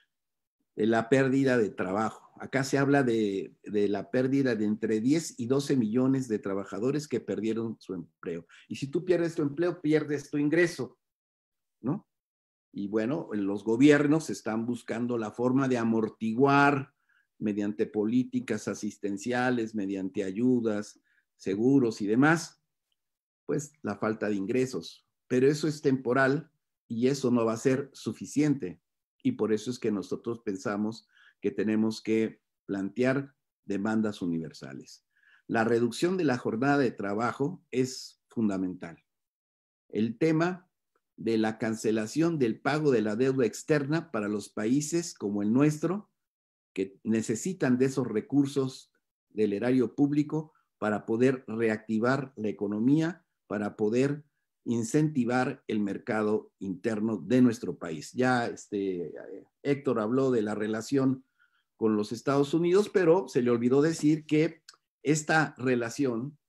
La pérdida de trabajo. Acá se habla de la pérdida de entre 10 y 12 millones de trabajadores que perdieron su empleo. Y si tú pierdes tu empleo, pierdes tu ingreso, ¿no? Y bueno, los gobiernos están buscando la forma de amortiguar mediante políticas asistenciales, mediante ayudas, seguros y demás, pues la falta de ingresos. Pero eso es temporal y eso no va a ser suficiente. Y por eso es que nosotros pensamos que tenemos que plantear demandas universales. La reducción de la jornada de trabajo es fundamental. El tema de la cancelación del pago de la deuda externa para los países como el nuestro, que necesitan de esos recursos del erario público para poder reactivar la economía, para poder incentivar el mercado interno de nuestro país. Ya Héctor habló de la relación con los Estados Unidos, pero se le olvidó decir que esta relación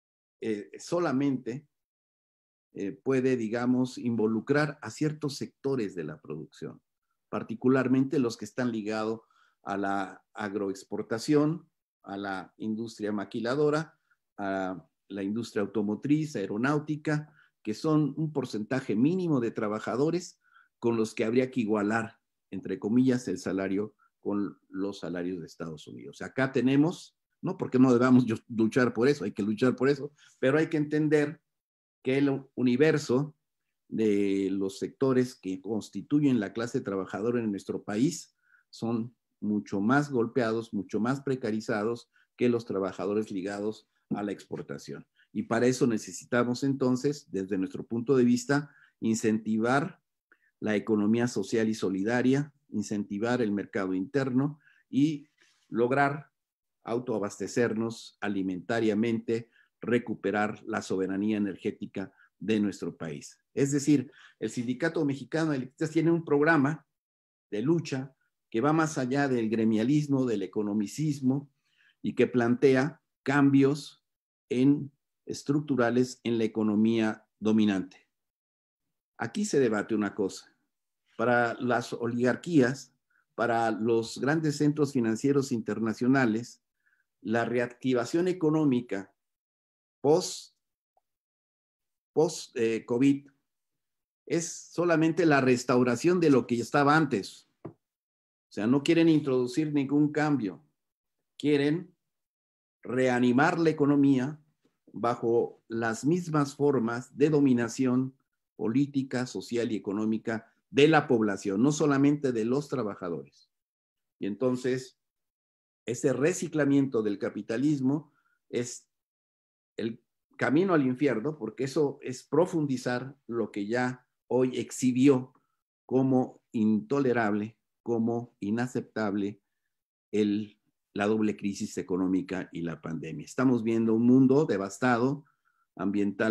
solamente puede, digamos, involucrar a ciertos sectores de la producción, particularmente los que están ligados a la agroexportación, a la industria maquiladora, a la industria automotriz, aeronáutica, que son un porcentaje mínimo de trabajadores con los que habría que igualar, entre comillas, el salario con los salarios de Estados Unidos. Acá tenemos, no porque no debamos luchar por eso, hay que luchar por eso, pero hay que entender que el universo de los sectores que constituyen la clase trabajadora en nuestro país son mucho más golpeados, mucho más precarizados que los trabajadores ligados a la exportación. Y para eso necesitamos entonces, desde nuestro punto de vista, incentivar la economía social y solidaria, incentivar el mercado interno y lograr autoabastecernos alimentariamente, recuperar la soberanía energética de nuestro país. Es decir, el Sindicato Mexicano de Electricistas tiene un programa de lucha que va más allá del gremialismo, del economicismo y que plantea cambios estructurales en la economía dominante. Aquí se debate una cosa. Para las oligarquías, para los grandes centros financieros internacionales, la reactivación económica post-COVID es solamente la restauración de lo que estaba antes. O sea, no quieren introducir ningún cambio. Quieren reanimar la economía bajo las mismas formas de dominación política, social y económica de la población, no solamente de los trabajadores. Y entonces, ese reciclamiento del capitalismo es el camino al infierno, porque eso es profundizar lo que ya hoy exhibió como intolerable, como inaceptable la doble crisis económica y la pandemia. Estamos viendo un mundo devastado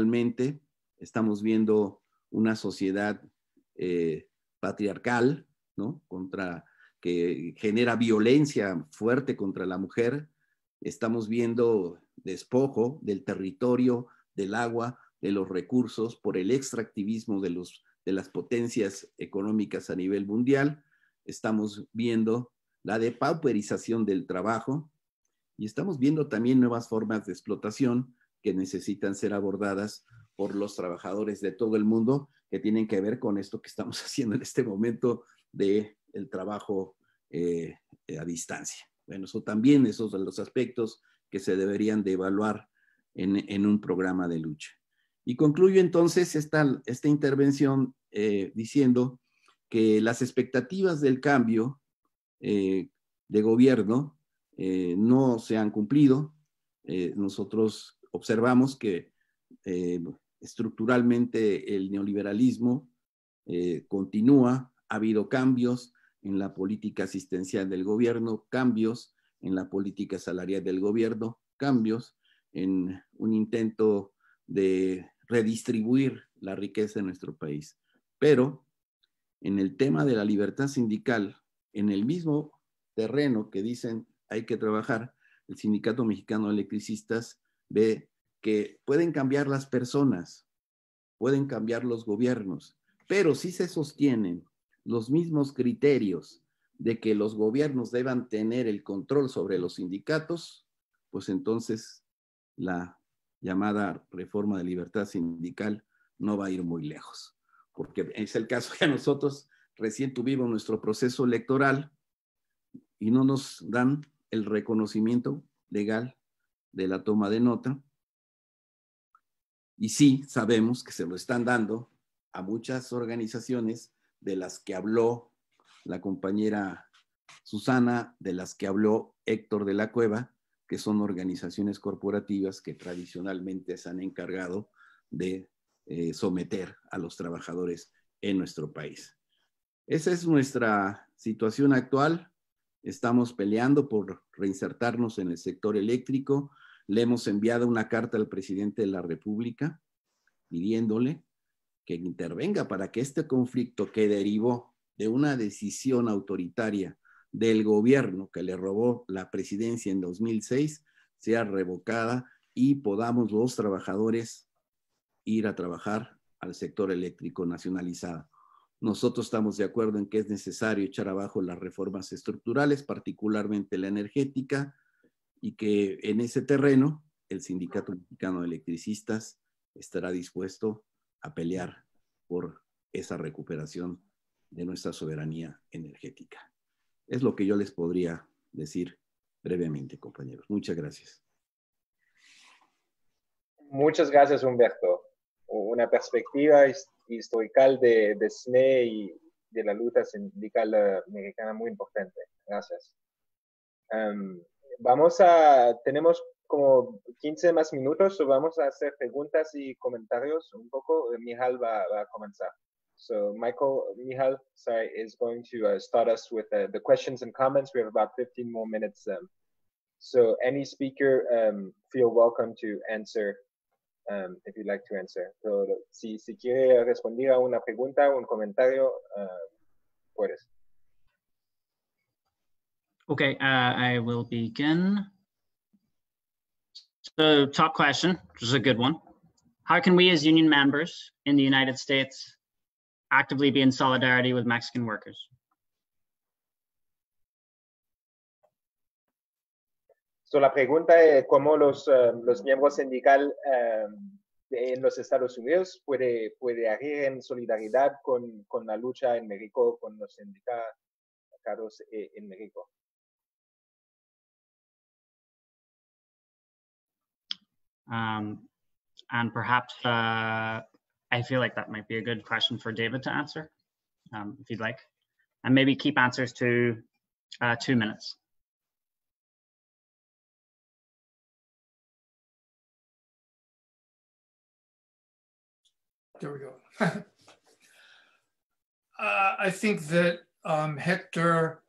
ambientalmente, estamos viendo una sociedad patriarcal, ¿no? Que genera violencia fuerte contra la mujer. Estamos viendo despojo del territorio, del agua, de los recursos por el extractivismo de las potencias económicas a nivel mundial. Estamos viendo la depauperización del trabajo y estamos viendo también nuevas formas de explotación que necesitan ser abordadas por los trabajadores de todo el mundo, que tienen que ver con esto que estamos haciendo en este momento del trabajo a distancia. Bueno, eso también, esos son los aspectos que se deberían de evaluar en un programa de lucha. Y concluyo entonces esta intervención diciendo que las expectativas del cambio de gobierno no se han cumplido. Nosotros observamos que estructuralmente el neoliberalismo continúa, ha habido cambios en la política asistencial del gobierno, cambios en la política salarial del gobierno, cambios en un intento de redistribuir la riqueza en nuestro país. Pero en el tema de la libertad sindical, en el mismo terreno que dicen hay que trabajar, el Sindicato Mexicano de Electricistas ve que pueden cambiar las personas, pueden cambiar los gobiernos, pero si se sostienen los mismos criterios de que los gobiernos deban tener el control sobre los sindicatos, pues entonces la llamada reforma de libertad sindical no va a ir muy lejos, porque es el caso que nosotros recién tuvimos nuestro proceso electoral y no nos dan el reconocimiento legal de la toma de nota, y sí sabemos que se lo están dando a muchas organizaciones de las que habló la compañera Susana, de las que habló Héctor de la Cueva, que son organizaciones corporativas que tradicionalmente se han encargado de someter a los trabajadores en nuestro país. Esa es nuestra situación actual. Estamos peleando por reinsertarnos en el sector eléctrico. Le hemos enviado una carta al presidente de la República pidiéndole que intervenga para que este conflicto que derivó de una decisión autoritaria del gobierno que le robó la presidencia en 2006 sea revocada y podamos los trabajadores ir a trabajar al sector eléctrico nacionalizado. Nosotros estamos de acuerdo en que es necesario echar abajo las reformas estructurales, particularmente la energética, y que en ese terreno el Sindicato Mexicano de Electricistas estará dispuesto a pelear por esa recuperación de nuestra soberanía energética. Es lo que yo les podría decir brevemente, compañeros. Muchas gracias. Muchas gracias, Humberto. Una perspectiva historical de SME y de la lucha sindical mexicana muy importante. Gracias. Tenemos como 15 más minutos, so vamos a hacer preguntas y comentarios un poco. Michal va a comenzar. So Michal, is going to start us with the questions and comments. We have about 15 more minutes. So any speaker, feel welcome to answer if you'd like to answer. So, si quiere responder a una pregunta o un comentario, puedes. Okay, I will begin. So top question, which is a good one. How can we as union members in the United States actively be in solidarity with Mexican workers? So la pregunta es cómo los miembros sindicales en los Estados Unidos puede agir en solidaridad con la lucha en México, con los sindicatos en México. And perhaps I feel like that might be a good question for David to answer, if you'd like, and maybe keep answers to 2 minutes. There we go. I think that Hector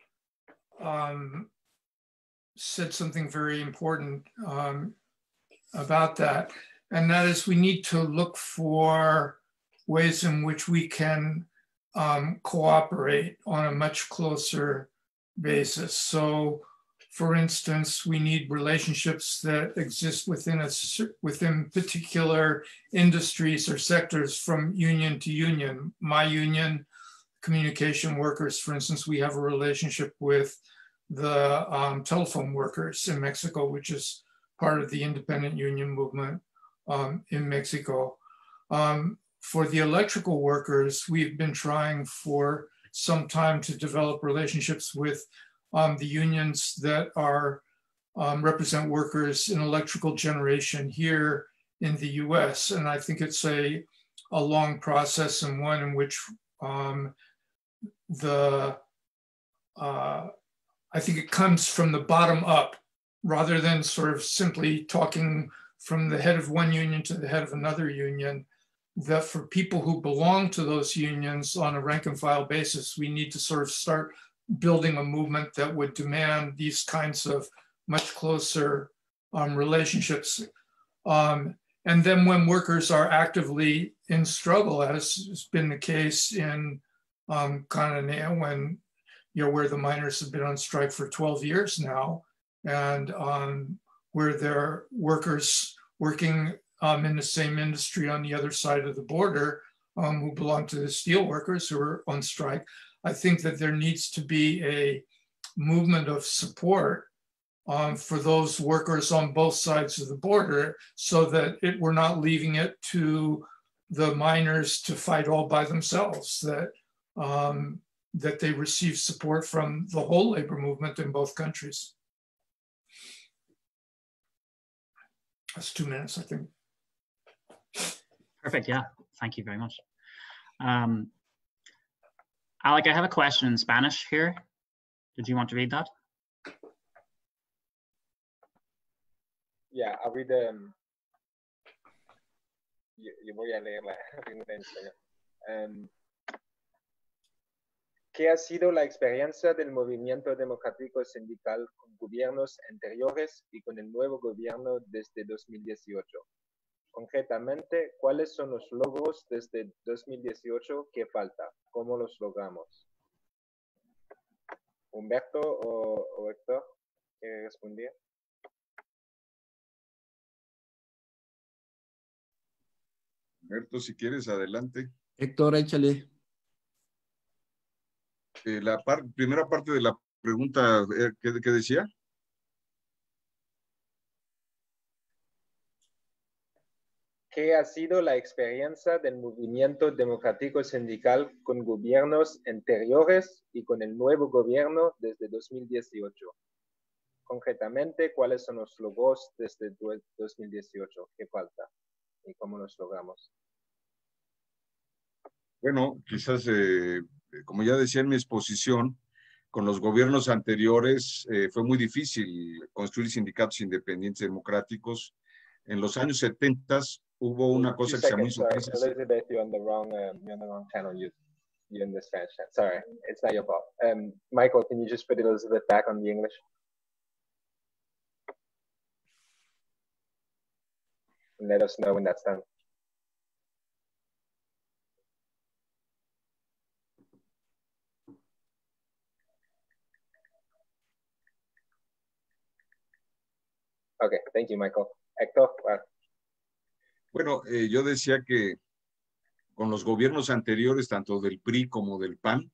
said something very important about that, and that is we need to look for ways in which we can cooperate on a much closer basis. So, for instance, we need relationships that exist within particular industries or sectors from union to union. My union, communication workers, for instance, we have a relationship with the telephone workers in Mexico, which is part of the independent union movement in Mexico. For the electrical workers, we've been trying for some time to develop relationships with the unions that are represent workers in electrical generation here in the US. And I think it's a long process, and one in which I think it comes from the bottom up rather than sort of simply talking from the head of one union to the head of another union. That for people who belong to those unions on a rank and file basis, we need to sort of start building a movement that would demand these kinds of much closer relationships. And then when workers are actively in struggle, as has been the case in Cananea, when, you know, where the miners have been on strike for 12 years now, and where there are workers working in the same industry on the other side of the border who belong to the steel workers who are on strike. I think that there needs to be a movement of support for those workers on both sides of the border, so that we're not leaving it to the miners to fight all by themselves, that they receive support from the whole labor movement in both countries. That's 2 minutes, I think. Perfect, yeah, thank you very much. Alec, I have a question in Spanish here. Did you want to read that? Yeah, I'll read yo voy a leer la pregunta en español. ¿Qué ha sido la experiencia del movimiento democrático sindical con gobiernos anteriores y con el nuevo gobierno desde 2018? Concretamente, ¿cuáles son los logros desde 2018 que falta? ¿Cómo los logramos? Humberto o Héctor, ¿quiere responder? Humberto, si quieres, adelante. Héctor, échale. La primera parte de la pregunta, ¿qué decía? ¿Qué ha sido la experiencia del movimiento democrático sindical con gobiernos anteriores y con el nuevo gobierno desde 2018? Concretamente, ¿cuáles son los logros desde 2018? ¿Qué falta? ¿Y cómo los logramos? Bueno, quizás, como ya decía en mi exposición, con los gobiernos anteriores fue muy difícil construir sindicatos independientes democráticos. En los años 70 hubo una cosa que se llamó... Elizabeth, you're on the wrong channel. You're in the Spanish channel. Sorry, it's not your fault. Michael, can you just put Elizabeth back on the English? And let us know when that's done. Okay, thank you, Michael. Héctor. Bueno, yo decía que con los gobiernos anteriores, tanto del PRI como del PAN,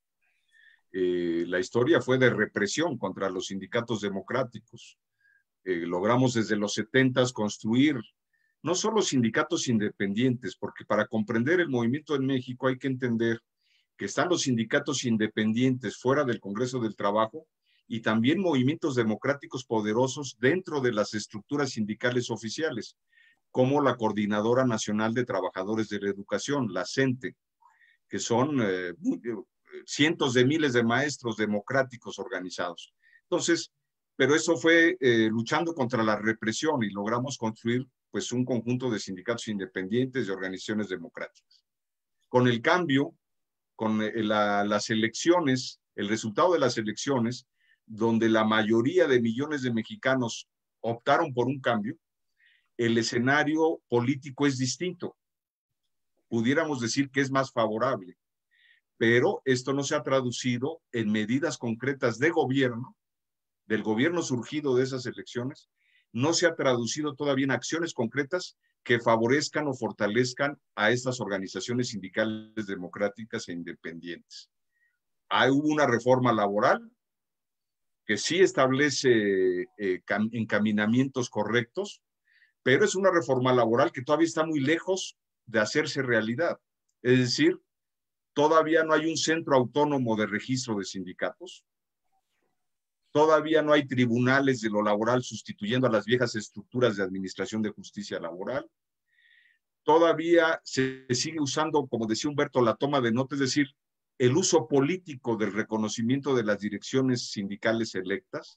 la historia fue de represión contra los sindicatos democráticos. Logramos desde los 70 construir no solo sindicatos independientes, porque para comprender el movimiento en México hay que entender que están los sindicatos independientes fuera del Congreso del Trabajo y también movimientos democráticos poderosos dentro de las estructuras sindicales oficiales, como la Coordinadora Nacional de Trabajadores de la Educación, la CENTE, que son cientos de miles de maestros democráticos organizados. Entonces, pero eso fue luchando contra la represión y logramos construir pues un conjunto de sindicatos independientes y organizaciones democráticas. Con el cambio, con las elecciones, el resultado de las elecciones, donde la mayoría de millones de mexicanos optaron por un cambio, el escenario político es distinto. Pudiéramos decir que es más favorable, pero esto no se ha traducido en medidas concretas de gobierno, del gobierno surgido de esas elecciones, no se ha traducido todavía en acciones concretas que favorezcan o fortalezcan a estas organizaciones sindicales democráticas e independientes. Hubo una reforma laboral que sí establece encaminamientos correctos, pero es una reforma laboral que todavía está muy lejos de hacerse realidad. Es decir, todavía no hay un centro autónomo de registro de sindicatos, todavía no hay tribunales de lo laboral sustituyendo a las viejas estructuras de administración de justicia laboral, todavía se sigue usando, como decía Humberto, la toma de nota, es decir, el uso político del reconocimiento de las direcciones sindicales electas,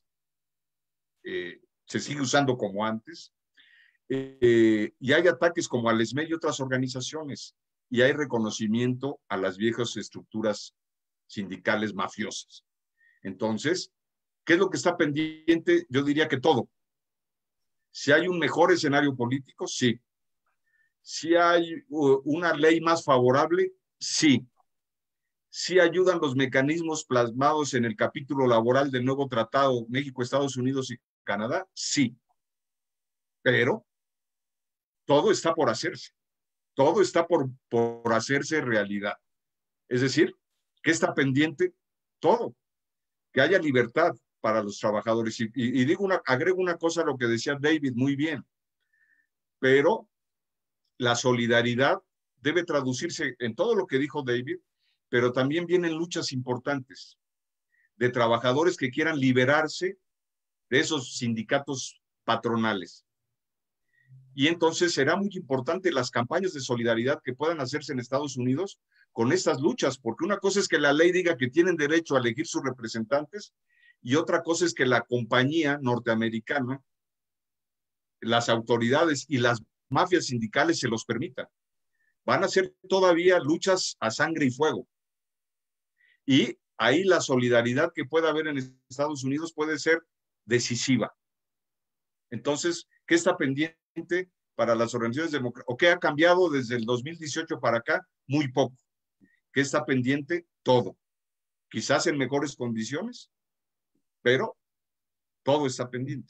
se sigue usando como antes, y hay ataques como al ESME y otras organizaciones, y hay reconocimiento a las viejas estructuras sindicales mafiosas. Entonces, ¿qué es lo que está pendiente? Yo diría que todo. Si hay un mejor escenario político, sí. Si hay una ley más favorable, sí. Si ayudan los mecanismos plasmados en el capítulo laboral del nuevo tratado México, Estados Unidos y Canadá, sí. Pero todo está por hacerse. Todo está por hacerse realidad. Es decir, ¿qué está pendiente? Todo. Que haya libertad para los trabajadores. Y agrego una cosa a lo que decía David muy bien, pero la solidaridad debe traducirse en todo lo que dijo David, pero también vienen luchas importantes de trabajadores que quieran liberarse de esos sindicatos patronales. Y entonces será muy importante las campañas de solidaridad que puedan hacerse en Estados Unidos con estas luchas, porque una cosa es que la ley diga que tienen derecho a elegir sus representantes y otra cosa es que la compañía norteamericana, las autoridades y las mafias sindicales se los permitan. Van a ser todavía luchas a sangre y fuego. Y ahí la solidaridad que pueda haber en Estados Unidos puede ser decisiva. Entonces, ¿qué está pendiente para las organizaciones democráticas? ¿O qué ha cambiado desde el 2018 para acá? Muy poco. ¿Qué está pendiente? Todo. Quizás en mejores condiciones, pero todo está pendiente.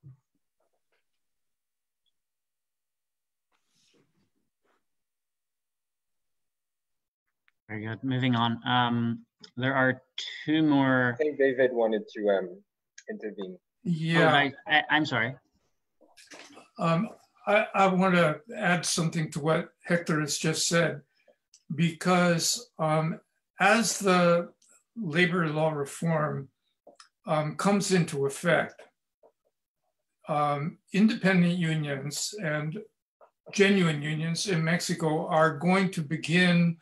Very good. Moving on. There are two more. I think David wanted to intervene. Yeah. Oh, I'm sorry. I want to add something to what Hector has just said, because as the labor law reform comes into effect, independent unions and genuine unions in Mexico are going to begin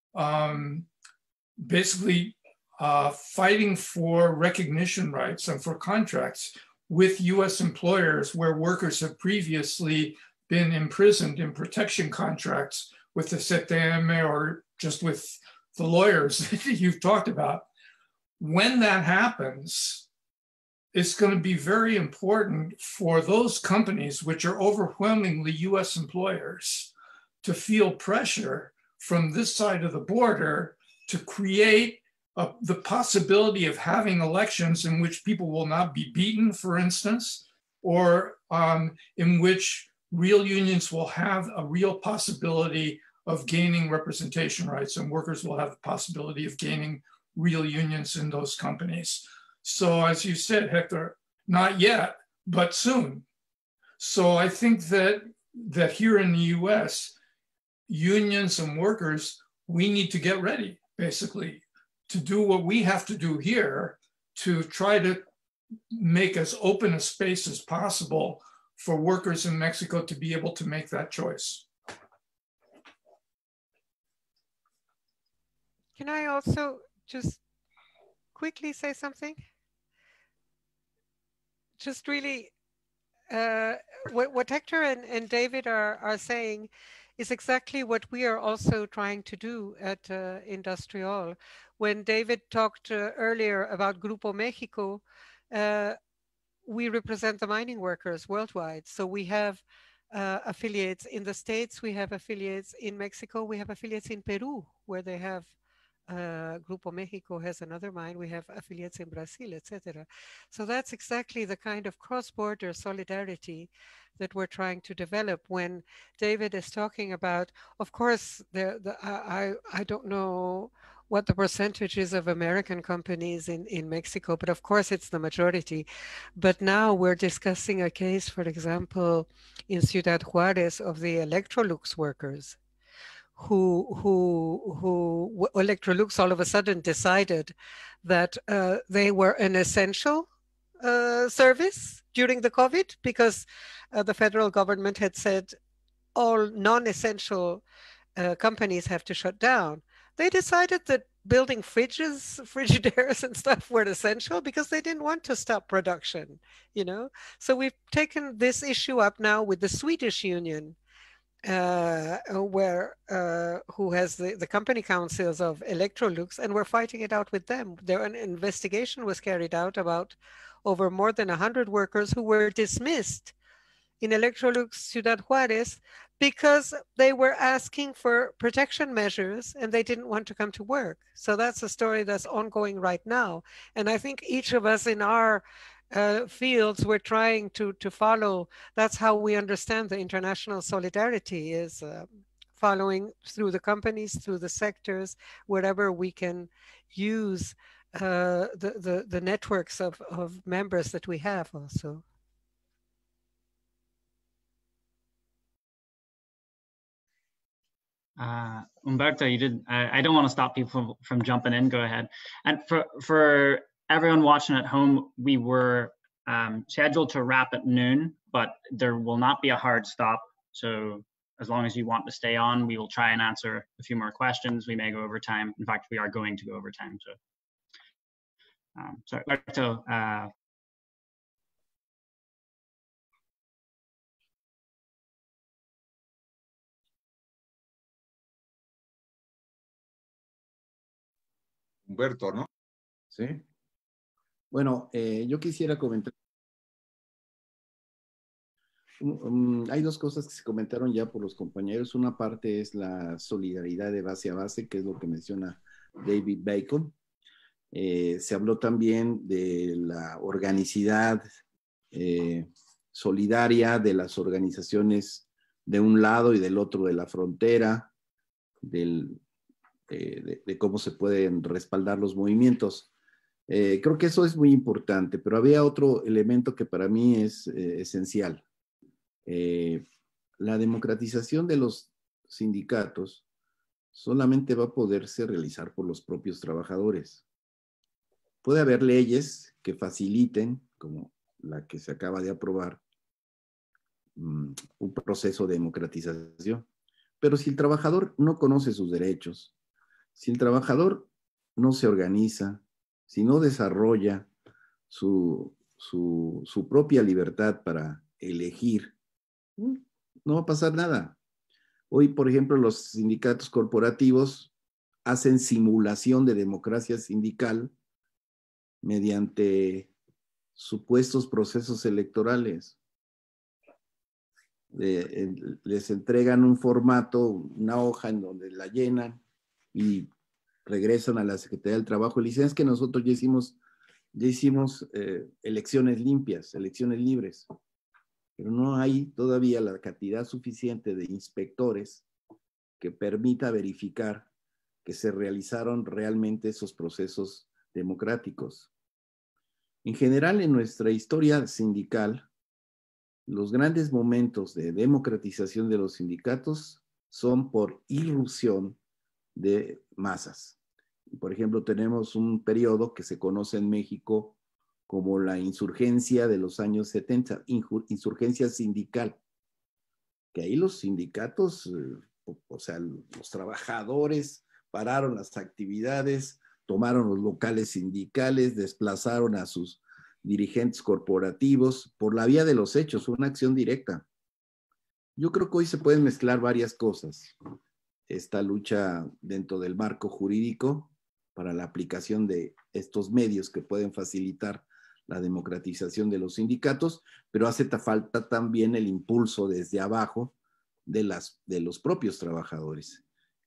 basically fighting for recognition rights and for contracts with US employers where workers have previously been imprisoned in protection contracts with the CTM or just with the lawyers that you've talked about. When that happens, it's going to be very important for those companies, which are overwhelmingly US employers, to feel pressure from this side of the border to create the possibility of having elections in which people will not be beaten, for instance, or in which real unions will have a real possibility of gaining representation rights, and workers will have the possibility of gaining real unions in those companies. So as you said, Hector, not yet, but soon. So I think that here in the US, unions and workers, we need to get ready, basically, to do what we have to do here to try to make as open a space as possible for workers in Mexico to be able to make that choice. Can I also just quickly say something? Just really, what Hector and David are saying is exactly what we are also trying to do at Industrial. When David talked earlier about Grupo México, we represent the mining workers worldwide. So we have affiliates in the States, we have affiliates in Mexico, we have affiliates in Peru, where they have Grupo México has another mine. We have affiliates in Brazil, etc. So that's exactly the kind of cross-border solidarity that we're trying to develop. When David is talking about, of course, I don't know what the percentage is of American companies in Mexico, but of course it's the majority. But now we're discussing a case, for example, in Ciudad Juarez of the Electrolux workers who Electrolux all of a sudden decided that they were an essential service during the COVID because the federal government had said all non-essential companies have to shut down. They decided that building fridges, Frigidaires and stuff were essential because they didn't want to stop production, you know? So we've taken this issue up now with the Swedish union, who has the company councils of Electrolux, and we're fighting it out with them. An investigation was carried out about over more than 100 workers who were dismissed in Electrolux Ciudad Juarez because they were asking for protection measures and they didn't want to come to work. So that's a story that's ongoing right now. And I think each of us in our fields we're trying to follow. That's how we understand the international solidarity is following through the companies, through the sectors, wherever we can use the networks of members that we have also. Humberto, you did. I don't want to stop people from jumping in. Go ahead. And for everyone watching at home, we were scheduled to wrap at noon, but there will not be a hard stop. So as long as you want to stay on, we will try and answer a few more questions. We may go over time. In fact, we are going to go over time. So, Humberto, Humberto, ¿no? Sí. Bueno, yo quisiera comentar. Hay dos cosas que se comentaron ya por los compañeros. Una parte es la solidaridad de base a base, que es lo que menciona David Bacon. Se habló también de la organicidad solidaria de las organizaciones de un lado y del otro de la frontera, de cómo se pueden respaldar los movimientos. Creo que eso es muy importante, pero había otro elemento que para mí es esencial. La democratización de los sindicatos solamente va a poderse realizar por los propios trabajadores. Puede haber leyes que faciliten, como la que se acaba de aprobar, un proceso de democratización. Pero si el trabajador no conoce sus derechos, si el trabajador no se organiza, si no desarrolla su propia libertad para elegir, no va a pasar nada. Hoy, por ejemplo, los sindicatos corporativos hacen simulación de democracia sindical mediante supuestos procesos electorales. Les entregan un formato, una hoja en donde la llenan y regresan a la Secretaría del Trabajo y le dicen, es que nosotros ya hicimos elecciones limpias, elecciones libres, pero no hay todavía la cantidad suficiente de inspectores que permita verificar que se realizaron realmente esos procesos democráticos. En general, en nuestra historia sindical, los grandes momentos de democratización de los sindicatos son por irrupción de masas. Por ejemplo, tenemos un periodo que se conoce en México como la insurgencia de los años 70, insurgencia sindical, que ahí los sindicatos, o sea, los trabajadores pararon las actividades, tomaron los locales sindicales, desplazaron a sus dirigentes corporativos por la vía de los hechos, una acción directa. Yo creo que hoy se pueden mezclar varias cosas. Esta lucha dentro del marco jurídico para la aplicación de estos medios que pueden facilitar la democratización de los sindicatos, pero hace falta también el impulso desde abajo de los propios trabajadores,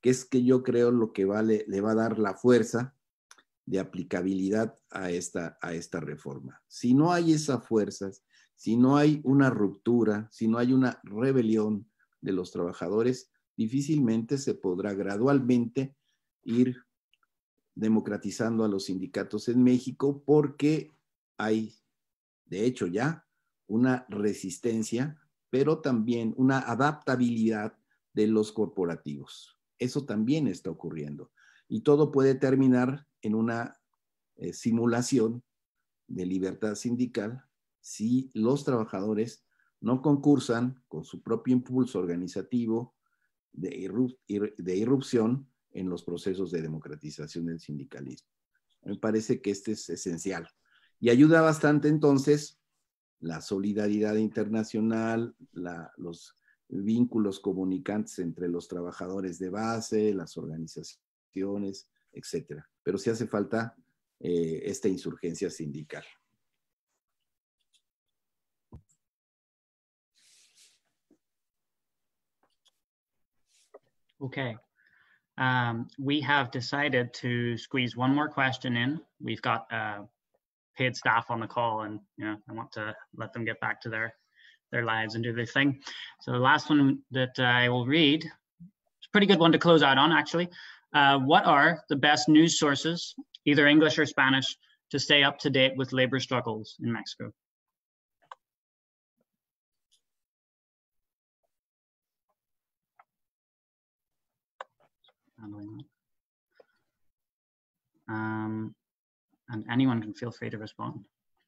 que es que yo creo lo que le va a dar la fuerza de aplicabilidad a esta reforma. Si no hay esas fuerzas, si no hay una ruptura, si no hay una rebelión de los trabajadores, difícilmente se podrá gradualmente ir democratizando a los sindicatos en México, porque hay, de hecho, ya una resistencia, pero también una adaptabilidad de los corporativos. Eso también está ocurriendo. Y todo puede terminar en una simulación de libertad sindical si los trabajadores no concursan con su propio impulso organizativo de irrupción en los procesos de democratización del sindicalismo. Me parece que este es esencial. Y ayuda bastante entonces la solidaridad internacional, los vínculos comunicantes entre los trabajadores de base, las organizaciones, etcétera. Pero sí hace falta esta insurgencia sindical. Okay. We have decided to squeeze one more question in. We've got paid staff on the call, and I want to let them get back to their lives and do their thing. So the last one that I will read, it's a pretty good one to close out on, actually. What are the best news sources, either English or Spanish, to stay up to date with labor struggles in Mexico? And anyone can feel free to respond.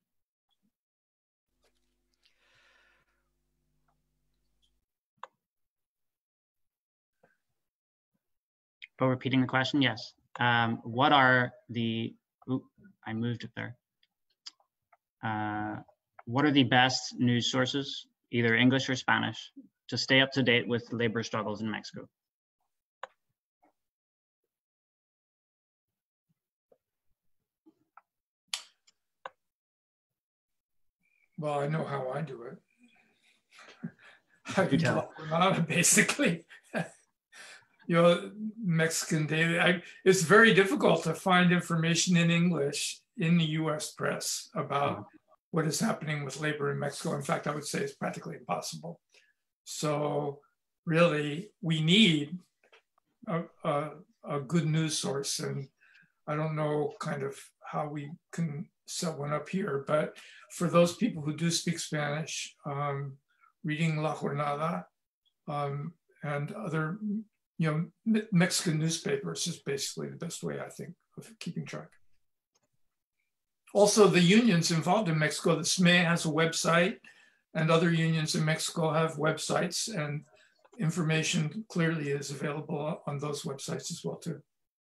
But repeating the question, yes. What are the, I moved it there. What are the best news sources, either English or Spanish, to stay up to date with labor struggles in Mexico? Well, I know how I do it. I can tell basically. Mexican Daily. It's very difficult to find information in English in the US press about what is happening with labor in Mexico. In fact, I would say it's practically impossible. So really, we need a good news source. And I don't know kind of how we can set one up here, but for those people who do speak Spanish, reading La Jornada and other Mexican newspapers is basically the best way, I think, of keeping track. Also, the unions involved in Mexico, the SME has a website, and other unions in Mexico have websites, and information clearly is available on those websites as well, too.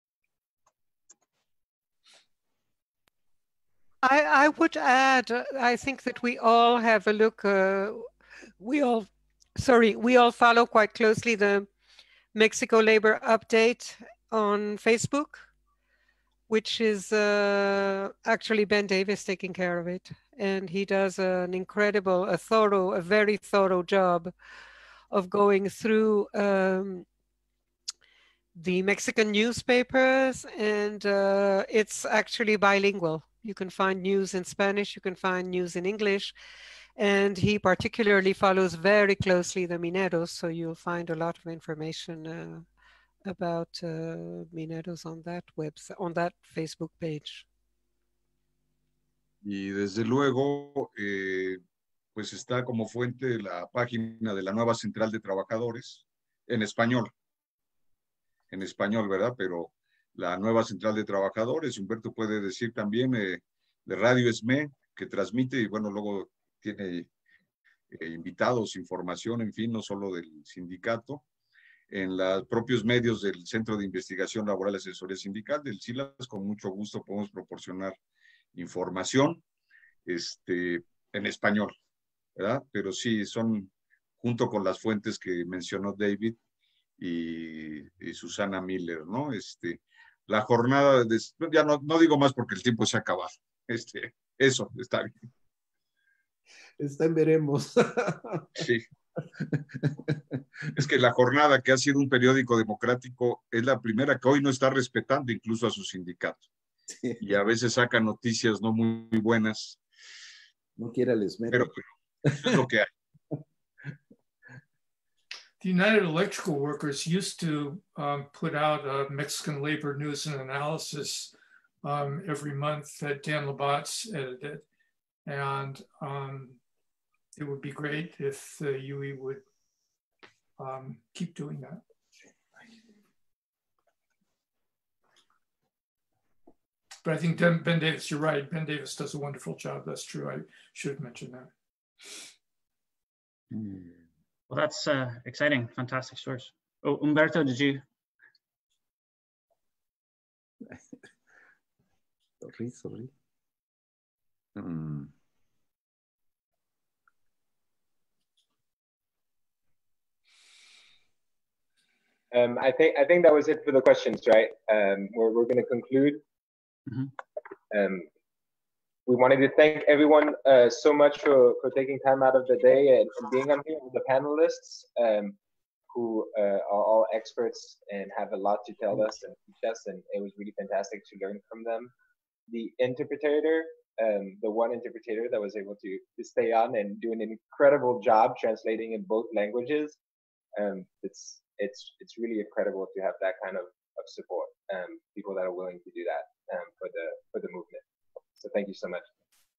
I would add, I think that we all have a look, we all follow quite closely the Mexico Labor Update on Facebook, which is actually Ben Davis taking care of it. And he does an incredible, a very thorough job of going through the Mexican newspapers, and it's actually bilingual. You can find news in Spanish, you can find news in English, and he particularly follows very closely the mineros, so you'll find a lot of information about mineros on that website, on that Facebook page. Y desde luego, pues está como fuente la página de la nueva Central de Trabajadores en español, ¿verdad? Pero la nueva Central de Trabajadores, Humberto puede decir también, de Radio SME, que transmite, y bueno, luego tiene invitados, información, en fin, no solo del sindicato, en los propios medios del Centro de Investigación Laboral y Asesoría Sindical, del CILAS, con mucho gusto podemos proporcionar información en español, ¿verdad? Pero sí, son junto con las fuentes que mencionó David y Susana Miller, ¿no? La jornada, ya no digo más porque el tiempo se ha acabado. Eso, está bien. Está en veremos. Sí. Es que La Jornada, que ha sido un periódico democrático, es la primera que hoy no está respetando incluso a sus sindicatos. Sí. Y a veces saca noticias no muy buenas. No quiera les meto. Pero eso es lo que hay. The United Electrical Workers used to put out Mexican labor news and analysis every month that Dan Labatz edited. And it would be great if the UE would keep doing that. But I think Ben Davis, you're right. Ben Davis does a wonderful job. That's true. I should have mentioned that. Well, that's exciting, fantastic source. Oh, Umberto, did you? Sorry. I think that was it for the questions, right? We're going to conclude. We wanted to thank everyone so much for taking time out of the day and being on here with the panelists who are all experts and have a lot to tell us and teach us, and it was really fantastic to learn from them. The interpreter, the one interpreter that was able to stay on and do an incredible job translating in both languages. It's really incredible to have that kind of support, people that are willing to do that for the movement. So thank you so much.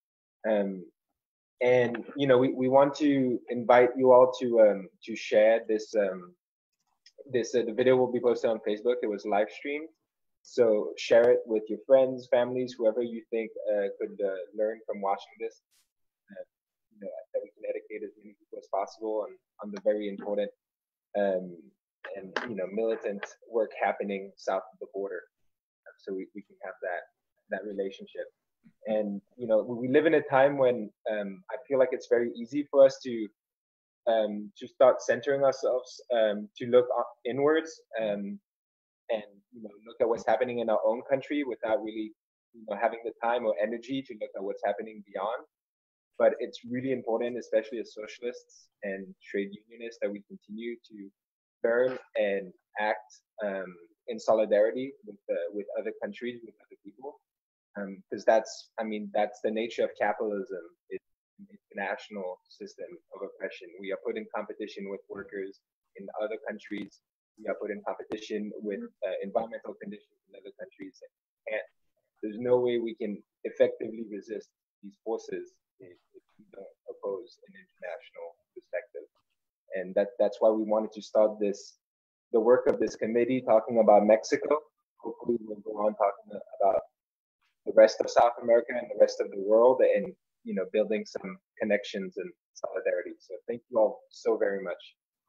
And you know, we want to invite you all to share this. The video will be posted on Facebook. It was live streamed, so share it with your friends, families, whoever you think could learn from watching this. You know, that we can educate as many people as possible on the very important and you know, militant work happening south of the border, so we can have that relationship. And you know, we live in a time when I feel like it's very easy for us to start centering ourselves, to look inwards, and you know, look at what's happening in our own country without really, you know, having the time or energy to look at what's happening beyond. But it's really important, especially as socialists and trade unionists, that we continue to learn and act in solidarity with other countries, with other people, because that's the nature of capitalism. It's an international system of oppression. We are put in competition with workers in other countries. We are put in competition with environmental conditions in other countries. And there's no way we can effectively resist these forces if we don't oppose an international perspective. And that's why we wanted to start the work of this committee, talking about Mexico. Hopefully we'll go on talking about the rest of South America and the rest of the world, and you know, building some connections and solidarity. So thank you all so very much.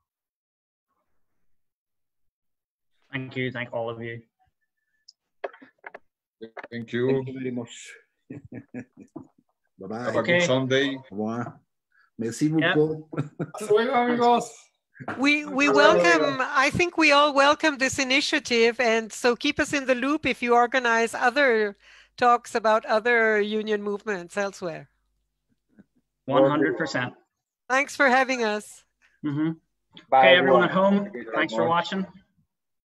Thank you. Thank all of you. Thank you. Thank you very much. Bye-bye. Have a good Sunday. Merci beaucoup. We welcome, I think we all welcome this initiative, and so keep us in the loop if you organize other talks about other union movements elsewhere. 100%. Thanks for having us. Okay, everyone at home, thanks for watching.